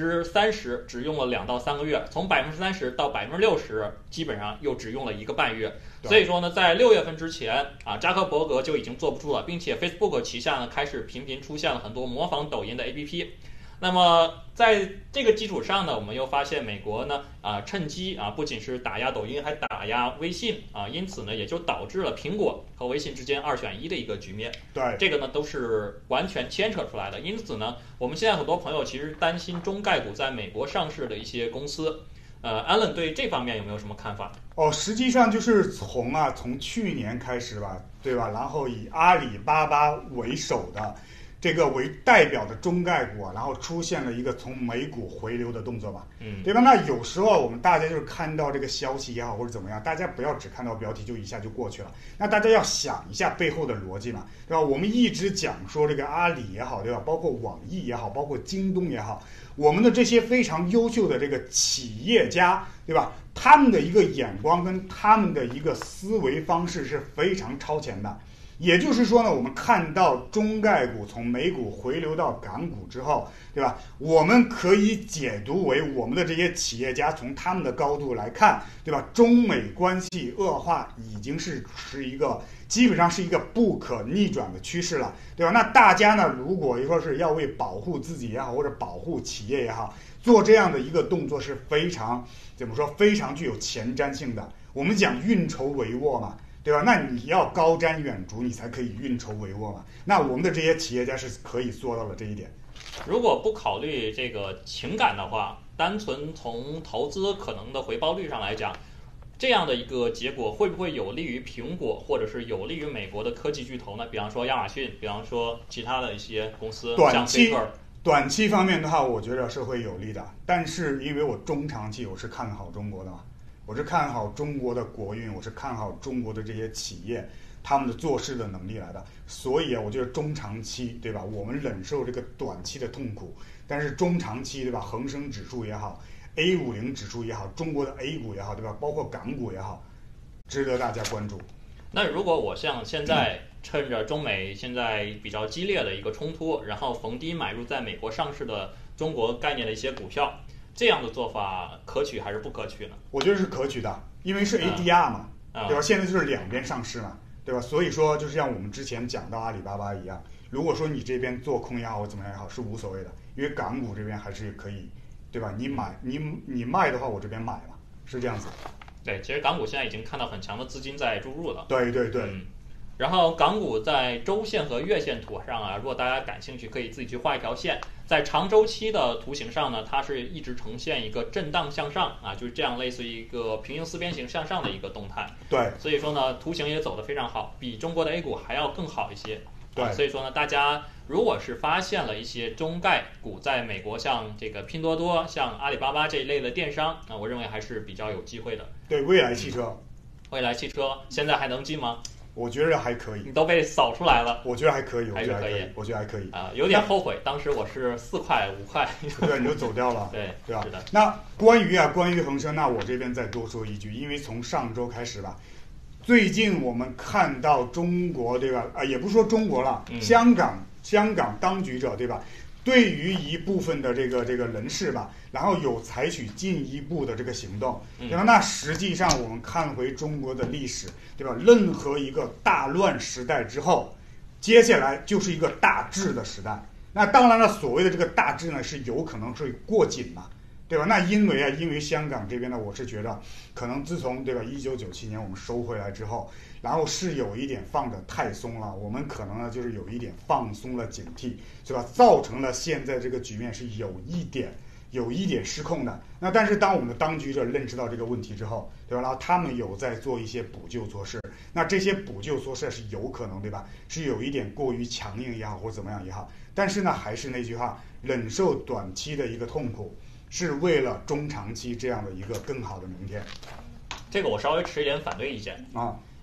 30%只用了2到3个月，从30%到60%基本上又只用了1个半月。所以说呢，在6月份之前扎克伯格就已经坐不住了，并且 Facebook 旗下呢开始频频出现了很多模仿抖音的 APP。那么在这个基础上呢，我们又发现美国呢趁机不仅是打压抖音，还打压微信因此呢也就导致了苹果和微信之间2选1的一个局面。 对， 这个呢都是完全牵扯出来的。因此呢，我们现在很多朋友其实担心中概股在美国上市的一些公司。Alan 对这方面有没有什么看法？ 实际上就是从去年开始吧，对吧？然后以阿里巴巴为首的。这个为代表的中概股然后出现了一个从美股回流的动作吧，对吧？那有时候我们大家就是看到这个消息也好或者怎么样，大家不要只看到标题就一下就过去了，那大家要想一下背后的逻辑嘛，对吧？我们一直讲说这个阿里也好，对吧？包括网易也好，包括京东也好，我们的这些非常优秀的这个企业家，对吧？他们的一个眼光跟他们的一个思维方式是非常超前的。也就是说呢，我们看到中概股从美股回流到港股之后，对吧？我们可以解读为我们的这些企业家从他们的高度来看，对吧？中美关系恶化已经是一个基本上是一个不可逆转的趋势了，对吧？那大家呢，如果说是要为保护自己也好，或者保护企业也好，做这样的一个动作是非常非常具有前瞻性的。我们讲运筹帷幄嘛。对吧？那你要高瞻远瞩，你才可以运筹帷幄嘛。那我们的这些企业家是可以做到了这一点。 如果不考虑这个情感的话，单纯从投资可能的回报率上来讲，这样的一个结果会不会有利于苹果，或者是有利于美国的科技巨头呢？比方说亚马逊，比方说其他的一些公司， 短期方面的话，我觉得是会有利的。但是因为我中长期我是看好中国的嘛。我是看好中国的国运，我是看好中国的这些企业他们的做事的能力来的，所以我觉得中长期，对吧？我们忍受这个短期的痛苦，但是中长期，对吧？恒生指数也好 ，A50指数也好，中国的 A 股也好，对吧？包括港股也好，值得大家关注。 那如果我像现在趁着中美现在比较激烈的一个冲突，然后逢低买入在美国上市的中国概念的一些股票。这样的做法可取还是不可取呢？ 我觉得是可取的，因为是 ADR 嘛，对吧？现在就是两边上市嘛，对吧？所以说就像我们之前讲到阿里巴巴一样，如果说你这边做空也好或怎么样也好是无所谓的，因为港股这边还是可以，对吧？你卖的话，我这边买嘛，是这样子。 对，其实港股现在已经看到很强的资金在注入了。 对对对。 然后港股在周线和月线图上如果大家感兴趣，可以自己去画一条线。在长周期的图形上呢，它是一直呈现一个震荡向上就是这样类似于一个平行四边形向上的一个动态。 对， 所以说呢，图形也走得非常好，比中国的 A 股还要更好一些。 对， 所以说呢，大家如果是发现了一些中概股在美国，像这个拼多多、像阿里巴巴这一类的电商，我认为还是比较有机会的。 对，蔚来汽车现在还能进吗？ 我觉得还可以。 你都被扫出来了。 我觉得还可以， 还是可以， 我觉得还可以有点后悔，当时我是4块5块， 对，你就走掉了， 对吧？ 是的。 那关于恒生，那我这边再多说一句，因为从上周开始吧，最近我们看到中国，对吧？也不是说中国了，香港当局者，对吧？对于一部分的这个人士吧，然后有采取进一步的这个行动，对吧？那实际上我们看回中国的历史，对吧？任何一个大乱时代之后，接下来就是一个大治的时代。那当然了，所谓的这个大治呢，是有可能是过紧嘛，对吧？那因为香港这边呢，我是觉得可能自从对吧1997年我们收回来之后，然后是有一点放得太松了，我们可能呢就是有一点放松了警惕，对吧？造成了现在这个局面是有一点失控的。那但是当我们的当局者认识到这个问题之后，对吧？然后他们有在做一些补救措施，那这些补救措施是有可能，对吧？是有一点过于强硬也好，或者怎么样也好，但是呢，还是那句话，忍受短期的一个痛苦，是为了中长期这样的一个更好的明天。 这个我稍微持一点反对意见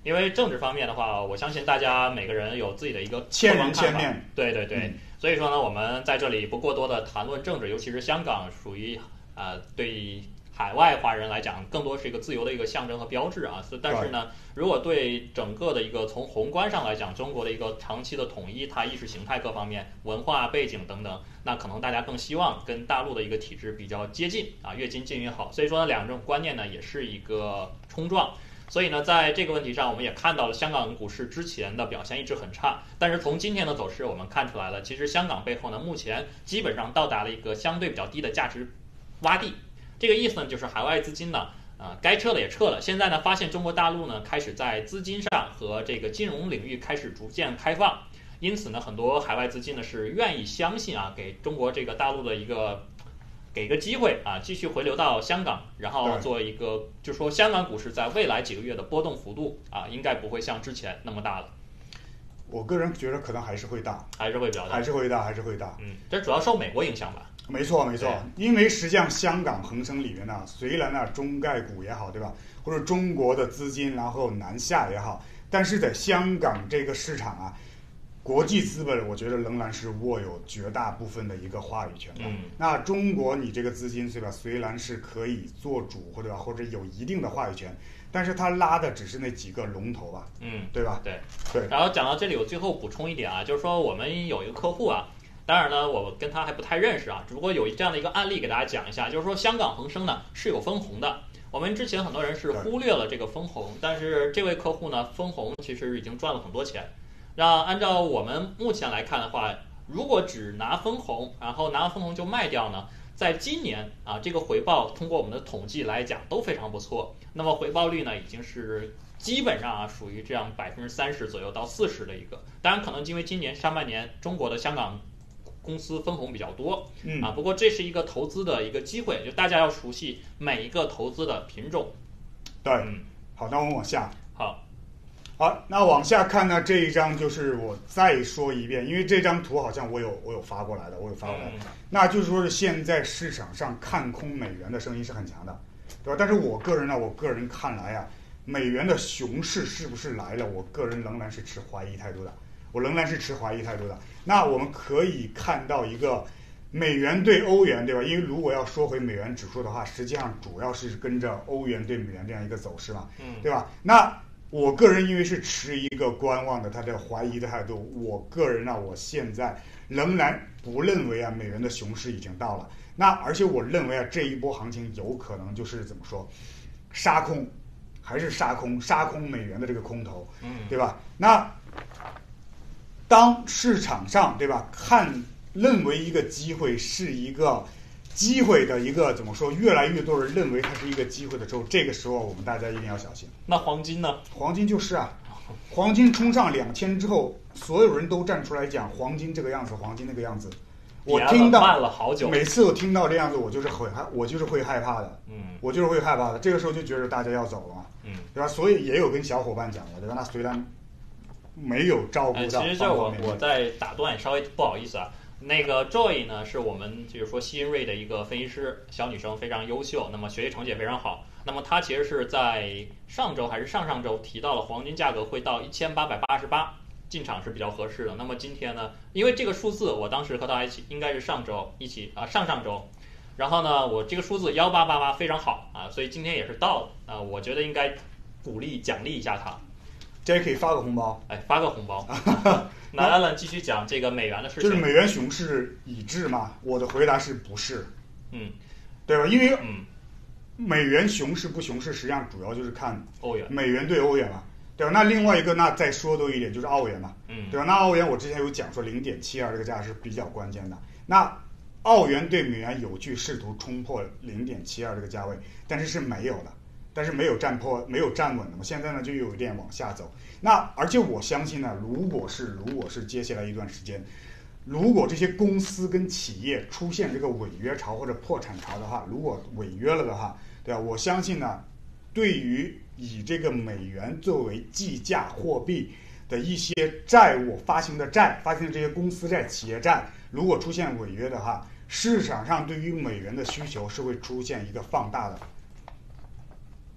因为政治方面的话，我相信大家每个人有自己的一个千人千面， 对对对，所以说呢，我们在这里不过多的谈论政治，尤其是香港属于对海外华人来讲，更多是一个自由的一个象征和标志啊。但是呢，如果对整个的一个从宏观上来讲，中国的一个长期的统一，它意识形态各方面、文化背景等等，那可能大家更希望跟大陆的一个体制比较接近啊，越接近越好。所以说呢，两种观念呢也是一个冲撞。所以呢，在这个问题上，我们也看到了香港股市之前的表现一直很差，但是从今天的走势，我们看出来了，其实香港背后呢，目前基本上到达了一个相对比较低的价值洼地。这个意思呢，就是海外资金呢，该撤的也撤了。现在呢，发现中国大陆呢开始在资金上和这个金融领域开始逐渐开放，因此呢，很多海外资金呢是愿意相信啊，给中国这个大陆的给一个机会啊，继续回流到香港，然后做一个，就说香港股市在未来几个月的波动幅度啊，应该不会像之前那么大了。 我个人觉得可能还是会大， 还是会比较大， 还是会大，还是会大。 这主要受美国影响吧。 没错，没错，因为实际上香港恒生里面呢，虽然呢中概股也好，对吧，或者中国的资金然后南下也好，但是在香港这个市场啊，国际资本我觉得仍然是握有绝大部分的一个话语权的。那中国你这个资金对吧，虽然是可以做主或者有一定的话语权，但是它拉的只是那几个龙头吧，对吧？对。 然后讲到这里，我最后补充一点啊，就是说我们有一个客户啊。当然呢，我跟他还不太认识啊，只不过有这样的一个案例给大家讲一下，就是说香港恒生呢是有分红的。我们之前很多人是忽略了这个分红，但是这位客户呢分红其实已经赚了很多钱。按照我们目前来看的话，如果只拿分红，然后拿完分红就卖掉呢，在今年啊这个回报通过我们的统计来讲都非常不错。那么回报率呢已经是基本上啊属于这样30%左右到40%的一个。当然可能因为今年上半年中国的香港公司分红比较多，不过这是一个投资的一个机会，就大家要熟悉每一个投资的品种。 对，好，那我们往下。 好， 那往下看呢，这一张就是我再说一遍，因为这张图好像我有发过来的，那就是说是现在市场上看空美元的声音是很强的，对吧？但是我个人看来啊，美元的熊市是不是来了？我个人仍然是持怀疑态度的。那我们可以看到一个美元对欧元，对吧？因为如果要说回美元指数的话，实际上主要是跟着欧元对美元这样一个走势嘛，对吧？那我个人因为是持一个观望的，他的怀疑的态度，我个人呢，我现在仍然不认为啊，美元的熊市已经到了。那而且我认为啊，这一波行情有可能就是怎么说，杀空美元的这个空头，对吧？那当市场上对吧认为一个机会是一个机会的一个怎么说，越来越多人认为它是一个机会的时候，这个时候我们大家一定要小心。 那黄金呢？ 黄金就是啊，黄金冲上2000之后，所有人都站出来讲黄金这个样子，黄金那个样子。我听到慢了好久， 每次我听到这样子，我就是会害怕的，这个时候就觉得大家要走了嘛，对吧？所以也有跟小伙伴讲的，对吧？那虽然没有照顾到， 其实这我再打断，稍微不好意思啊。那个 Joy 呢，是我们就是说新锐的一个分析师，小女生非常优秀，那么学习成绩也非常好。那么她其实是在上周还是上上周提到了黄金价格会到1888，进场是比较合适的。那么今天呢，因为这个数字我当时和她一起，应该是上上周，然后呢，我这个数字1888非常好啊，所以今天也是到了啊，我觉得应该鼓励奖励一下她。 这也可以发个红包， 发个红包。那阿兰继续讲这个美元的事情。 就是美元熊市已至吗？我的回答是不是？对吧？因为美元熊市不熊市，实际上主要就是看欧元， 美元对欧元嘛，对吧？那另外一个，那再说多一点就是澳元嘛，对吧？那澳元我之前有讲说0.72这个价是比较关键的。那澳元对美元有去试图冲破0.72这个价位，但是没有的。但是没有站稳的嘛，现在呢就有一点往下走。那而且我相信呢，如果是接下来一段时间，如果这些公司跟企业出现这个违约潮或者破产潮的话，如果违约了的话，对吧？我相信呢，对于以这个美元作为计价货币的一些债务发行的这些公司债、企业债，如果出现违约的话，市场上对于美元的需求是会出现一个放大的。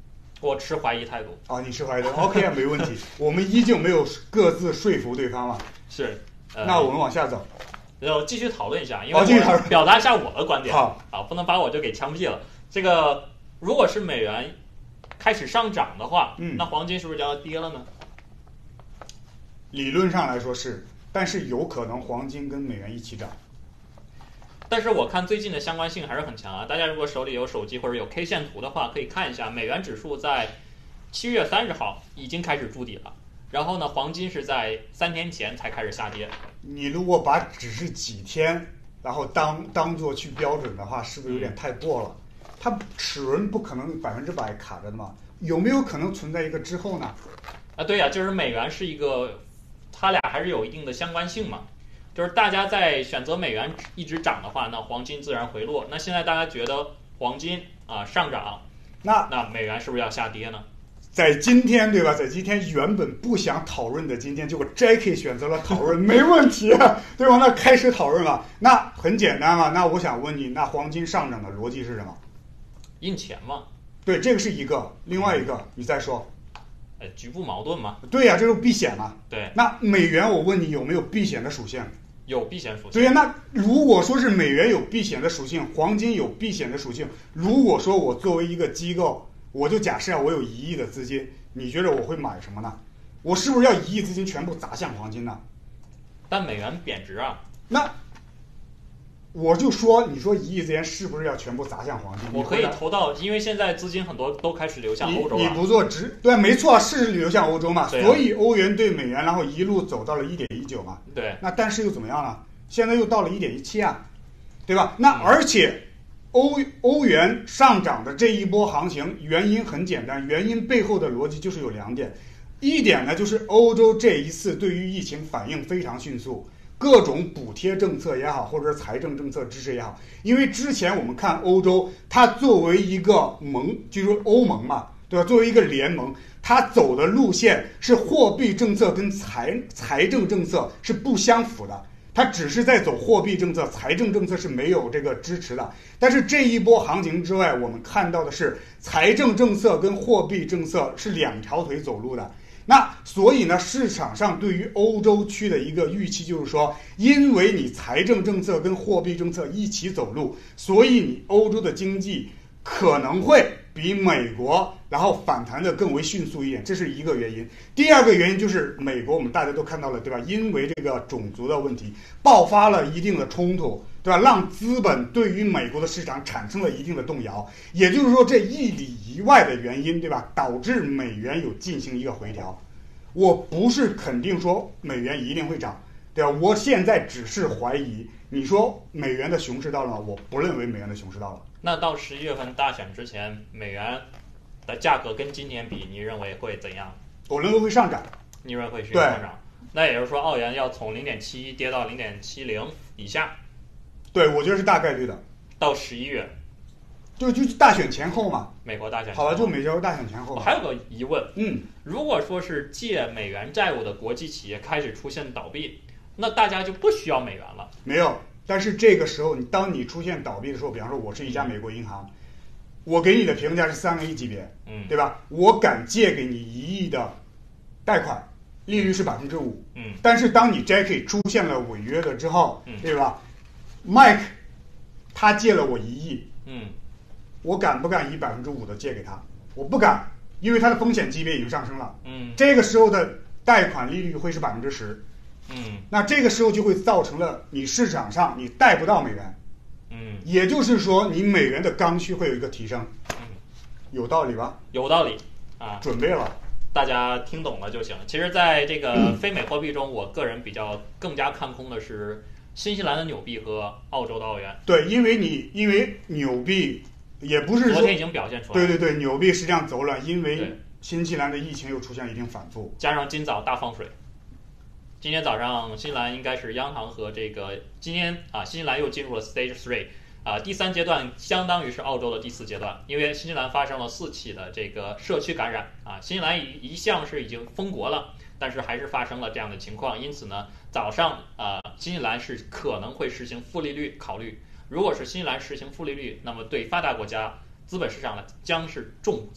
我持怀疑态度。 啊，你持怀疑态度 ，OK 啊，没问题。我们依旧没有各自说服对方嘛。 是， 那我们往下走。 然后继续讨论一下，因为我表达一下我的观点。 好， 不能把我就给枪毙了。这个如果是美元开始上涨的话，那黄金是不是就要跌了呢？ 理论上来说是，但是有可能黄金跟美元一起涨。 但是我看最近的相关性还是很强啊！大家如果手里有手机或者有 K 线图的话，可以看一下，美元指数在7月30号已经开始筑底了。然后呢，黄金是在3天前才开始下跌。 你如果把只是几天，然后当做去标准的话，是不是有点太过了？它齿轮不可能100%卡着的嘛？有没有可能存在一个之后呢？ 对呀，就是美元是一个，它俩还是有一定的相关性嘛。就是大家在选择美元一直涨的话，那黄金自然回落。那现在大家觉得黄金上涨，那美元是不是要下跌呢？ 在今天，对吧？在今天原本不想讨论的今天，结果 Jackie 选择了讨论，没问题啊，对吧？那开始讨论了，那很简单嘛。那我想问你，那黄金上涨的逻辑是什么？ 印钱嘛。 对，这个是一个，另外一个你再说。 局部矛盾嘛。 对呀，这就是避险嘛。 对。 那美元，我问你有没有避险的属性？ 有避险属性。 对呀，那如果说是美元有避险的属性，黄金有避险的属性，如果说我作为一个机构，我就假设我有1亿的资金，你觉得我会买什么呢？我是不是要1亿资金全部砸向黄金呢？ 但美元贬值啊。 那我就说，你说1亿资金是不是要全部砸向黄金？ 我可以投到，因为现在资金很多都开始流向欧洲了。 你不做对，没错，是流向欧洲嘛，所以欧元对美元，然后一路走到了1.19嘛。 对。 那但是又怎么样呢？现在又到了1.17啊，对吧？那而且欧元上涨的这一波行情，原因很简单，原因背后的逻辑就是有2点。一点呢，就是欧洲这一次对于疫情反应非常迅速。各种补贴政策也好，或者是财政政策支持也好，因为之前我们看欧洲，它作为一个盟，就是欧盟嘛，对吧？作为一个联盟，它走的路线是货币政策跟财政政策是不相符的，它只是在走货币政策，财政政策是没有这个支持的。但是这一波行情之外，我们看到的是财政政策跟货币政策是2条腿走路的。那所以呢，市场上对于欧洲区的一个预期就是说，因为你财政政策跟货币政策一起走路，所以你欧洲的经济可能会比美国然后反弹的更为迅速一点，这是一个原因。第二个原因就是美国，我们大家都看到了，对吧？因为这个种族的问题爆发了一定的冲突，对吧？让资本对于美国的市场产生了一定的动摇，也就是说这一里一外的原因，对吧？导致美元有进行一个回调。我不是肯定说美元一定会涨，对吧？我现在只是怀疑。你说美元的熊市到了吗？我不认为美元的熊市到了。 那到11月份大选之前，美元的价格跟今年比，你认为会怎样？ 我认为会上涨。 你认为会上涨？那也就是说，澳元要从0.71跌到0.70以下。 对，我觉得是大概率的。 到11月。 就是大选前后嘛， 美国大选前后。 好了，就美国大选前后。 我还有个疑问，如果说是借美元债务的国际企业开始出现倒闭，那大家就不需要美元了？ 没有，但是这个时候，当你出现倒闭的时候，比方说我是一家美国银行，我给你的评价是3个亿级别，对吧？我敢借给你1亿的贷款，利率是5%，但是当你 Jackie 出现了违约了之后，对吧？Mike 他借了我1亿，我敢不敢以5%的借给他？我不敢，因为它的风险级别已经上升了。这个时候的贷款利率会是10%。那这个时候就会造成了你市场上你贷不到美元。也就是说你美元的刚需会有一个提升。有道理吧？ 有道理啊， 准备了。 大家听懂了就行。其实，在这个非美货币中，我个人更加看空的是新西兰的纽币和澳洲的澳元。 对，因为纽币。也不是说昨天已经表现出来。 对，纽币实际上走了，因为新西兰的疫情又出现一定反复， 加上今早大放水。今天早上新西兰应该是央行和这个今天新西兰又进入了 Stage 3第3阶段，相当于是澳洲的第4阶段，因为新西兰发生了4起的这个社区感染新西兰一向是已经封国了，但是还是发生了这样的情况，因此呢，早上新西兰是可能会实行负利率考虑。如果是新西兰实行负利率，那么对发达国家资本市场呢将是重击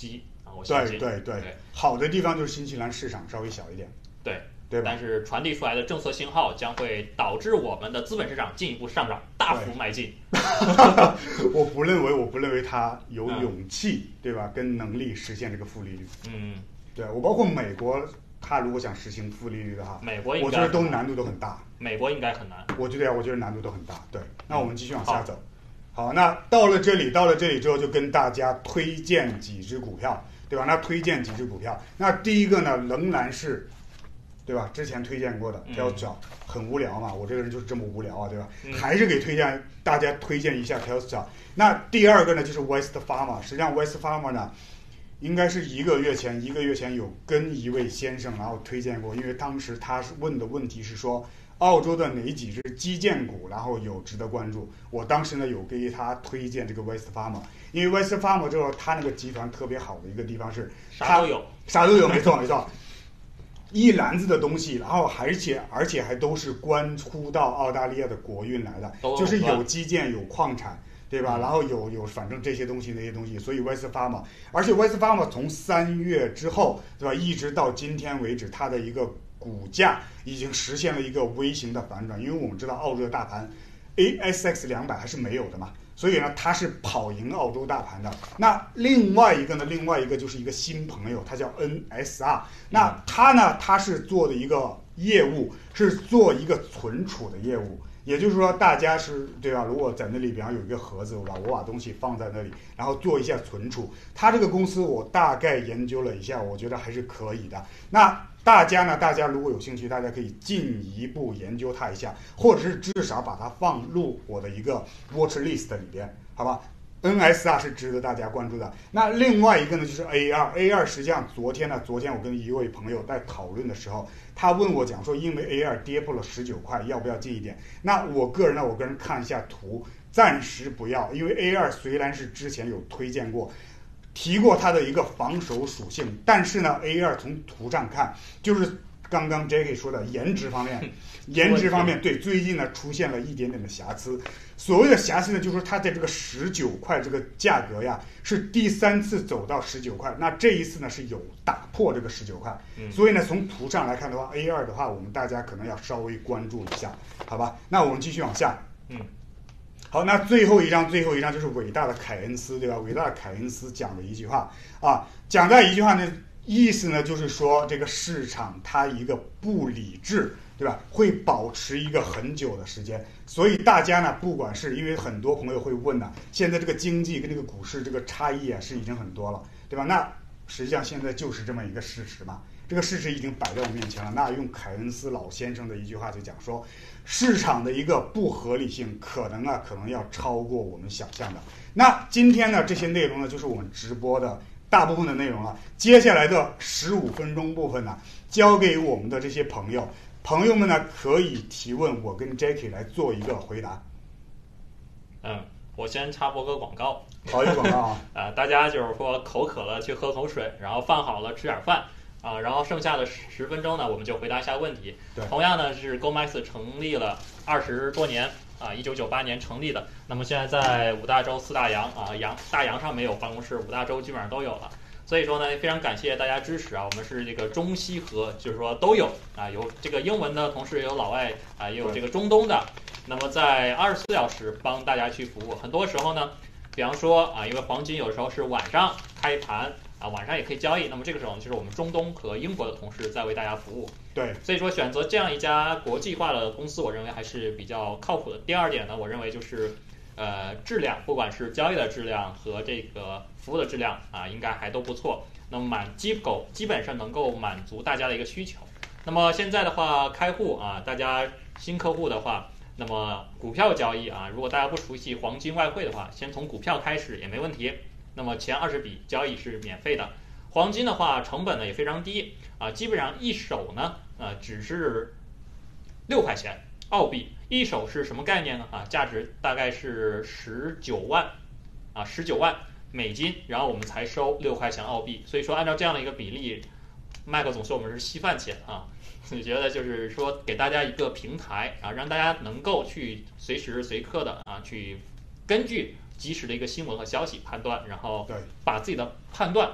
啊，我相信。 对，好的地方就是新西兰市场稍微小一点，对吧？ 但是传递出来的政策信号将会导致我们的资本市场进一步上涨，大幅迈进。 我不认为他有勇气，对吧？跟能力实现这个负利率。对，我包括美国，他如果想实行负利率的话， 美国应该我觉得难度都很大。 美国应该很难。 我觉得难度都很大。对，那我们继续往下走。好，那到了这里之后，就跟大家推荐几只股票，对吧？那推荐几只股票，那第一个呢，仍然是，对吧？之前推荐过的Telstra，很无聊嘛，我这个人就是这么无聊啊，对吧？还是给大家推荐一下Telstra。那第二个呢，就是 West Pharma。实际上 West Pharma 呢，应该是一个月前有跟一位先生然后推荐过，因为当时他问的问题是说，澳洲的哪几只基建股然后有值得关注。我当时呢有给他推荐这个 West Pharma， 因为 West Pharma 之后他那个集团特别好的一个地方是啥都有， 没错。一篮子的东西，然后而且还都是关乎到澳大利亚的国运来的，就是有基建有矿产，对吧？然后有反正这些东西那些东西，所以 West Pharma， 而且 West Pharma 从3月之后，对吧，一直到今天为止，它的一个股价已经实现了一个微型的反转，因为我们知道澳洲的大盘 ASX 200还是没有的嘛，所以呢它是跑赢澳洲大盘的。那另外一个就是一个新朋友，他叫 NSR。那他是做的一个业务是做一个存储的业务，也就是说大家是对吧？如果在那里比方有一个盒子，我把东西放在那里，然后做一下存储。他这个公司我大概研究了一下，我觉得还是可以的。那大家如果有兴趣，大家可以进一步研究它一下，或者是至少把它放入我的一个 watch list 里边，好吧？NSR 是值得大家关注的。那另外一个呢，就是 A2。实际上昨天我跟一位朋友在讨论的时候，他问我讲说，因为 A2 跌破了19块，要不要进一点？那我个人看一下图，暂时不要，因为 A2 虽然是之前有推荐过。提过它的一个防守属性，但是呢 A2 从图上看，就是刚刚 Jackie 说的颜值方面对最近呢出现了一点点的瑕疵。所谓的瑕疵呢，就是说它在这个19块这个价格呀，是第3次走到19块，那这一次呢是有打破这个19块，所以呢从图上来看的话 A2 的话，我们大家可能要稍微关注一下，好吧？那我们继续往下。好，那最后一章就是伟大的凯恩斯，对吧？伟大的凯恩斯讲了一句话啊，讲在一句话呢，意思呢就是说这个市场它一个不理智，对吧？会保持一个很久的时间，所以大家呢，不管是因为很多朋友会问呢，现在这个经济跟这个股市这个差异啊是已经很多了，对吧？那实际上现在就是这么一个事实嘛。这个事实已经摆在我面前了。那用凯恩斯老先生的一句话就讲说，市场的一个不合理性可能要超过我们想象的。那今天呢，这些内容呢，就是我们直播的大部分的内容了。接下来的15分钟部分呢，交给我们的这些朋友们呢，可以提问，我跟 Jackie 来做一个回答。 我先插播个广告。 好，有广告啊。 大家就是说口渴了去喝口水，然后饭好了吃点饭。然后剩下的10分钟呢，我们就回答一下问题。同样呢，是 GoMax 成立了20多年，1998年成立的。那么现在在5大洲4大洋大洋上没有办公室，5大洲基本上都有了。所以说呢，非常感谢大家支持啊！我们是这个中西合，就是说都有有这个英文的同时也有老外也有这个中东的。那么在24小时帮大家去服务。很多时候呢，比方说因为黄金有时候是晚上开盘。晚上也可以交易，那么这个时候就是我们中东和英国的同事在为大家服务。 对， 所以说选择这样一家国际化的公司，我认为还是比较靠谱的。第二点呢，我认为就是质量，不管是交易的质量和这个服务的质量应该还都不错。那么基本上能够满足大家的一个需求。那么现在的话，开户大家新客户的话，那么股票交易如果大家不熟悉黄金外汇的话，先从股票开始也没问题。那么前20笔交易是免费的，黄金的话成本呢也非常低基本上一手呢只是6块钱澳币，一手是什么概念呢价值大概是19万美金，然后我们才收6块钱澳币，所以说按照这样的一个比例，麦克总说我们是稀饭钱我觉得就是说给大家一个平台让大家能够去随时随刻的去根据及时的一个新闻和消息判断，然后把自己的判断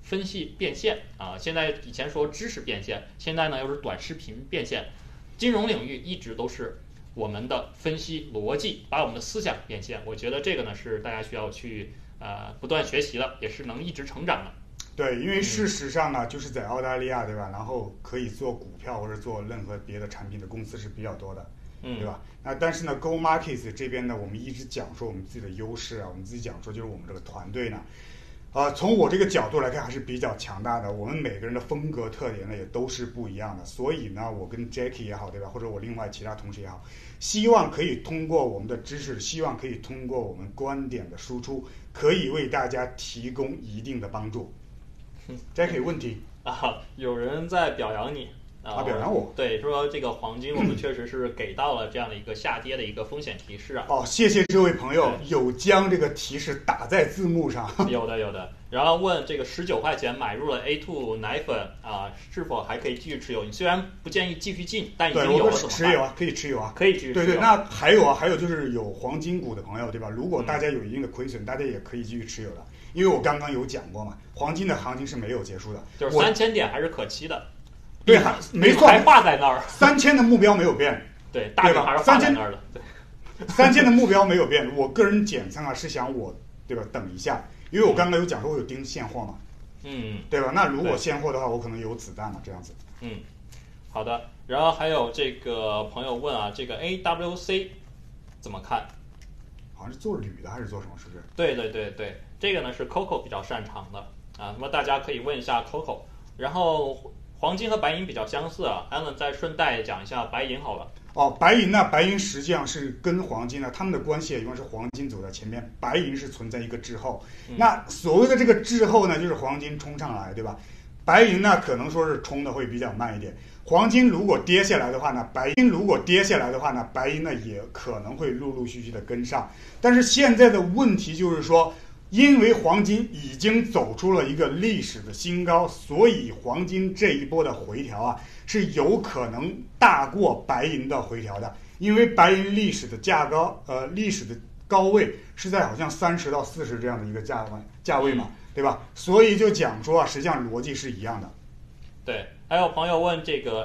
分析变现啊，现在以前说知识变现，现在呢又是短视频变现。金融领域一直都是我们的分析逻辑，把我们的思想变现。我觉得这个呢是大家需要去不断学习的，也是能一直成长的。 对，因为事实上呢，就是在澳大利亚，对吧？然后可以做股票或者做任何别的产品的公司是比较多的，对吧？那但是呢 ，Go Markets 这边呢，我们一直讲说我们自己的优势啊，我们自己讲说就是我们这个团队呢，从我这个角度来看还是比较强大的。我们每个人的风格特点呢也都是不一样的，所以呢，我跟 Jackie 也好，对吧？或者我另外其他同事也好，希望可以通过我们的知识，希望可以通过我们观点的输出，可以为大家提供一定的帮助。Jackie 问题啊，有人在表扬你。 表扬我， 对，说这个黄金我们确实是给到了这样的一个下跌的一个风险提示啊。 谢谢这位朋友有将这个提示打在字幕上。 有的。然后问这个19块钱买入了 A2 奶粉啊，是否还可以继续持有？你虽然不建议继续进，但已经有了怎么办？ 持有啊，可以持有啊， 可以继续持有。 对，那还有就是有黄金股的朋友，对吧？如果大家有一定的亏损，大家也可以继续持有的，因为我刚刚有讲过嘛，黄金的行情是没有结束的， 就是3000点还是可期的。 对，没错， 还画在那儿 ，3000的目标没有变， 对，大饼还是画在那儿的。 对，3000的目标没有变。我个人减仓啊，是想对吧？等一下，因为我刚刚有讲说我有盯现货嘛，对吧？那如果现货的话，我可能有子弹了，这样子。 好的。然后还有这个朋友问啊，这个 AWC 怎么看？ 好像是做铝的还是做什么？是不是？ 对，这个呢是 Coco 比较擅长的啊，那么大家可以问一下 Coco。然后黄金和白银比较相似啊 ，Alan 再顺带讲一下白银好了。 白银呢？白银实际上是跟黄金呢，他们的关系永远是黄金走在前面，白银是存在一个滞后。那所谓的这个滞后呢，就是黄金冲上来，对吧？白银呢，可能说是冲的会比较慢一点。黄金如果跌下来的话呢，白银呢也可能会陆陆续续的跟上。但是现在的问题就是说，因为黄金已经走出了一个历史的新高，所以黄金这一波的回调啊，是有可能大过白银的回调的。因为白银历史的历史的高位是在好像30到40这样的一个价位嘛，对吧？所以就讲说啊，实际上逻辑是一样的。 对，还有朋友问这个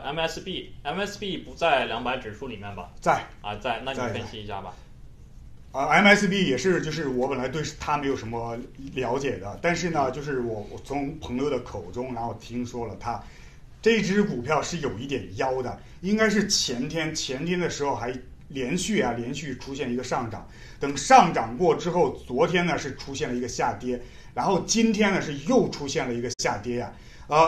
MSB 不在200指数里面吧？ 在， 那你分析一下吧。 MSB 也是，就是我本来对它没有什么了解的，但是呢，就是我从朋友的口中，然后听说了它这只股票是有一点妖的，应该是前天的时候还连续出现一个上涨，等上涨过之后，昨天呢是出现了一个下跌，然后今天呢是又出现了一个下跌呀，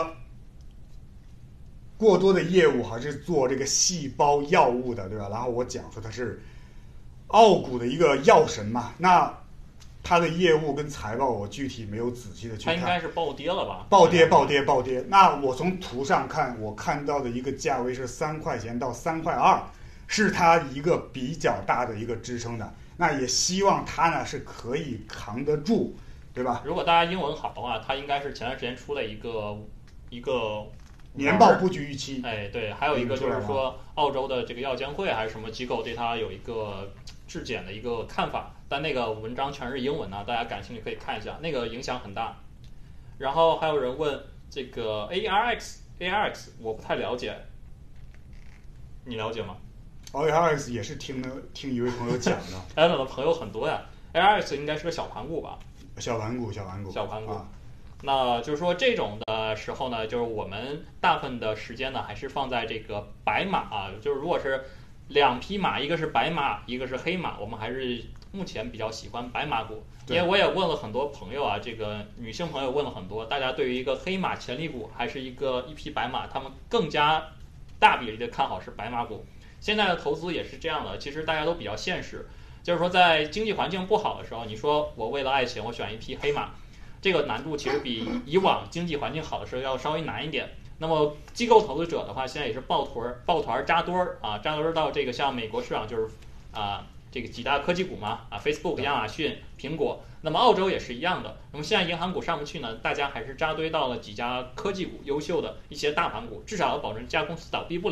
过多的业务还是做这个细胞药物的，对吧？然后我讲说它是澳股的一个药神嘛，那它的业务跟财报我具体没有仔细的去看， 它应该是暴跌了吧？ 暴跌。那我从图上看，我看到的一个价位是3块钱到3块2，是它一个比较大的一个支撑的。那也希望它呢是可以扛得住，对吧？ 如果大家英文好的话，它应该是前段时间出的一个年报布局预期。 对，还有一个就是说澳洲的这个药监会还是什么机构对它有一个质检的一个看法，但那个文章全是英文啊，大家感兴趣可以看一下，那个影响很大。然后还有人问这个 ARX 我不太了解，你了解吗 ？ARX 也是听一位朋友讲的。 Alan 的朋友很多呀。ARX 应该是个小盘股吧？小盘股。那就是说这种的时候呢，就是我们大部分的时间呢还是放在这个白马啊，就是如果是2匹马，一个是白马，一个是黑马，我们还是目前比较喜欢白马股。因为我也问了很多朋友啊，这个女性朋友问了很多，大家对于一个黑马潜力股还是一匹白马，他们更加大比例的看好是白马股。现在的投资也是这样的，其实大家都比较现实，就是说在经济环境不好的时候，你说我为了爱情我选一匹黑马，这个难度其实比以往经济环境好的时候要稍微难一点。那么机构投资者的话，现在也是抱团扎堆儿啊，扎堆儿到这个像美国市场就是这个几大科技股嘛，Facebook、亚马逊、苹果。那么澳洲也是一样的。那么现在银行股上不去呢，大家还是扎堆到了几家科技股优秀的一些大盘股，至少要保证这家公司倒闭不了。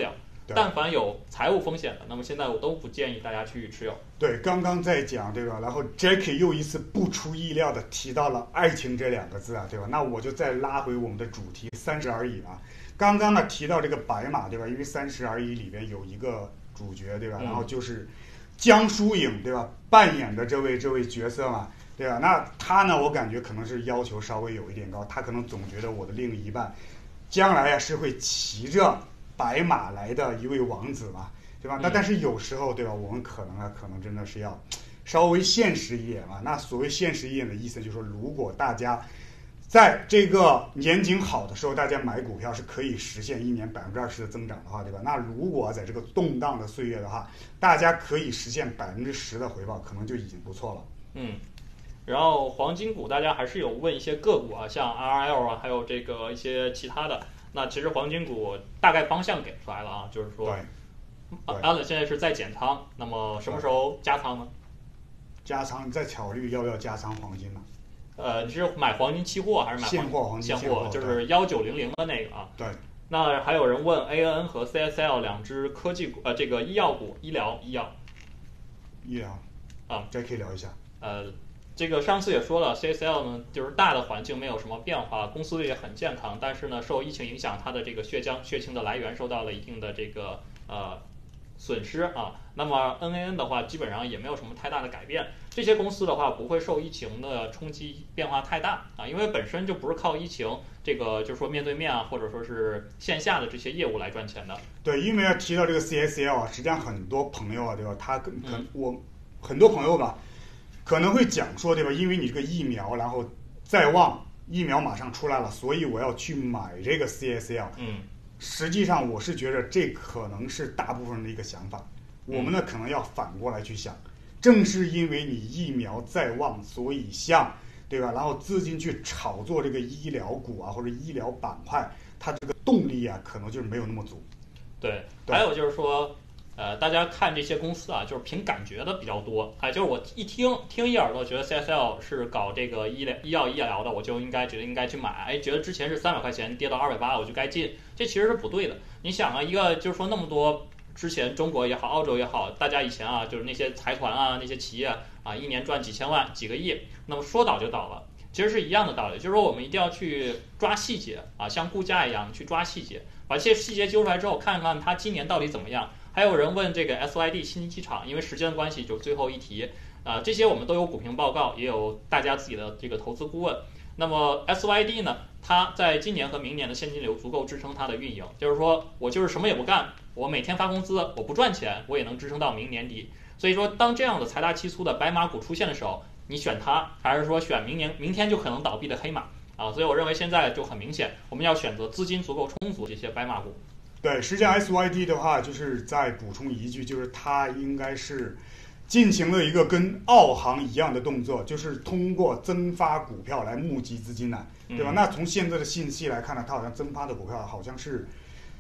但凡有财务风险的，那么现在我都不建议大家去持有。 对，刚刚在讲，对吧？然后 Jackie 又一次不出意料的提到了爱情这2个字啊，对吧？那我就再拉回我们的主题，30而已啊。刚刚呢提到这个白马，对吧？因为30而已里边有一个主角，对吧？然后就是江疏影，对吧？扮演的这位角色嘛，对吧？那他呢，我感觉可能是要求稍微有一点高，他可能总觉得我的另一半将来啊是会骑着白马来的一位王子嘛，对吧？那但是有时候，对吧？我们可能真的是要稍微现实一点嘛。那所谓现实一点的意思，就是说，如果大家在这个年景好的时候，大家买股票是可以实现1年20%的增长的话，对吧？那如果在这个动荡的岁月的话，大家可以实现10%的回报，可能就已经不错了。 然后黄金股大家还是有问一些个股啊，像 RL 啊，还有这个一些其他的。那其实黄金股大概方向给出来了啊，就是说，Alan 现在是在减仓，那么什么时候加仓呢？ 加仓再考虑要不要加仓黄金呢？ 你是买黄金期货还是买现货黄金？ 现货就是1900的那个啊。 对。 那还有人问 ANN 和 CSL 2只科技股，这个医药股，医疗啊， 这可以聊一下。 这个上次也说了 ，CSL 呢就是大的环境没有什么变化，公司也很健康，但是呢受疫情影响，它的这个血清的来源受到了一定的这个损失啊。那么 NAN 的话基本上也没有什么太大的改变，这些公司的话不会受疫情的冲击变化太大啊，因为本身就不是靠疫情这个就是说面对面啊，或者说是线下的这些业务来赚钱的。 对，因为要提到这个 CSL 啊，实际上很多朋友啊，对吧？我很多朋友吧。可能会讲说，对吧？因为你这个疫苗，然后再望疫苗马上出来了，所以我要去买这个 CSL。实际上我是觉得这可能是大部分人的一个想法。我们呢可能要反过来去想，正是因为你疫苗在望，所以对吧？然后资金去炒作这个医疗股啊或者医疗板块，它这个动力啊可能就是没有那么足。 对，还有就是说。大家看这些公司啊，就是凭感觉的比较多。就是我一听一耳朵，觉得 CSL 是搞这个医疗的，我就觉得应该去买。觉得之前是300块钱跌到280，我就该进。这其实是不对的。你想啊，一个就是说那么多之前中国也好，澳洲也好，大家以前啊，就是那些财团啊，那些企业啊，一年赚几千万、几个亿，那么说倒就倒了。其实是一样的道理，就是说我们一定要去抓细节啊，像估价一样去抓细节，把这些细节揪出来之后，看看它今年到底怎么样。还有人问这个 SYD 新机场，因为时间的关系，就最后一题这些我们都有股评报告，也有大家自己的这个投资顾问。那么 SYD 呢，它在今年和明年的现金流足够支撑它的运营，就是说我就是什么也不干，我每天发工资，我不赚钱，我也能支撑到明年底。所以说，当这样的财大气粗的白马股出现的时候，你选它，还是说选明天就可能倒闭的黑马啊？所以我认为现在就很明显，我们要选择资金足够充足这些白马股。 对，实际上 SYD 的话，就是再补充一句，就是它应该是进行了一个跟澳行一样的动作，就是通过增发股票来募集资金的，对吧？那从现在的信息来看呢，它好像增发的股票好像是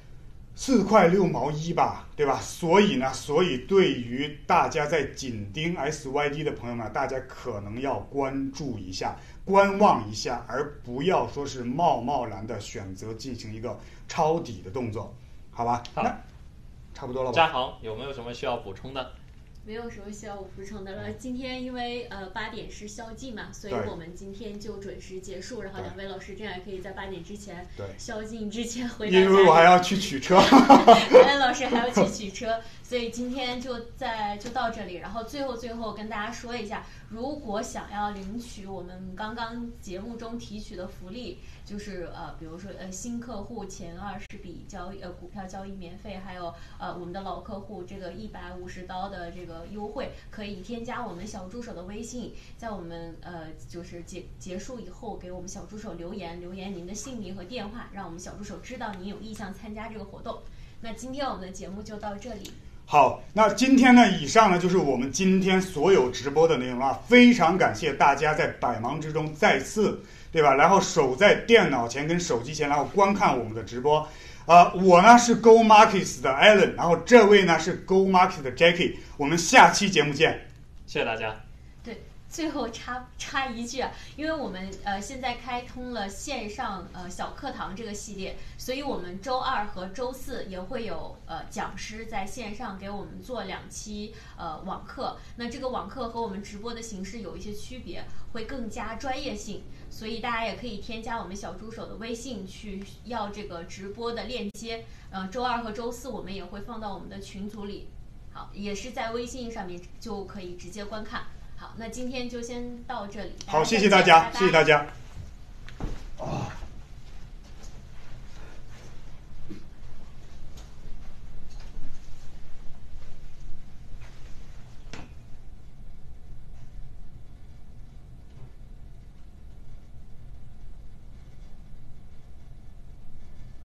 4块6毛1吧，对吧？所以对于大家在紧盯 SYD 的朋友们，大家可能要关注一下、观望一下，而不要说是贸然的选择进行一个抄底的动作。好吧，那差不多了吧？ 嘉航有没有什么需要补充的？ 没有什么需要我补充的了。今天因为8点是宵禁嘛，所以我们今天就准时结束。然后两位老师这样也可以在8点之前，宵禁之前回到家。 因为我还要去取车， 两位老师还要去取车，所以今天就到这里。然后最后跟大家说一下，如果想要领取我们刚刚节目中提取的福利，就是比如说新客户前20笔股票交易免费，还有我们的老客户这个$150的这个优惠，可以添加我们小助手的微信，在我们就是结束以后给我们小助手留言您的姓名和电话，让我们小助手知道您有意向参加这个活动。那今天我们的节目就到这里。 好，那今天呢，以上呢就是我们今天所有直播的内容啊，非常感谢大家在百忙之中再次，对吧？然后守在电脑前跟手机前，然后观看我们的直播。我呢是 Go Markets 的 Alan， 然后这位呢是 Go Markets 的 Jackie， 我们下期节目见， 谢谢大家。 对， 最后插一句啊，因为我们现在开通了线上小课堂这个系列，所以我们周二和周四也会有讲师在线上给我们做2期网课。那这个网课和我们直播的形式有一些区别，会更加专业性，所以大家也可以添加我们小助手的微信去要这个直播的链接。周二和周四我们也会放到我们的群组里，好，也是在微信上面就可以直接观看。好，那今天就先到这里。 好，谢谢大家， 拜拜。 谢谢大家。啊。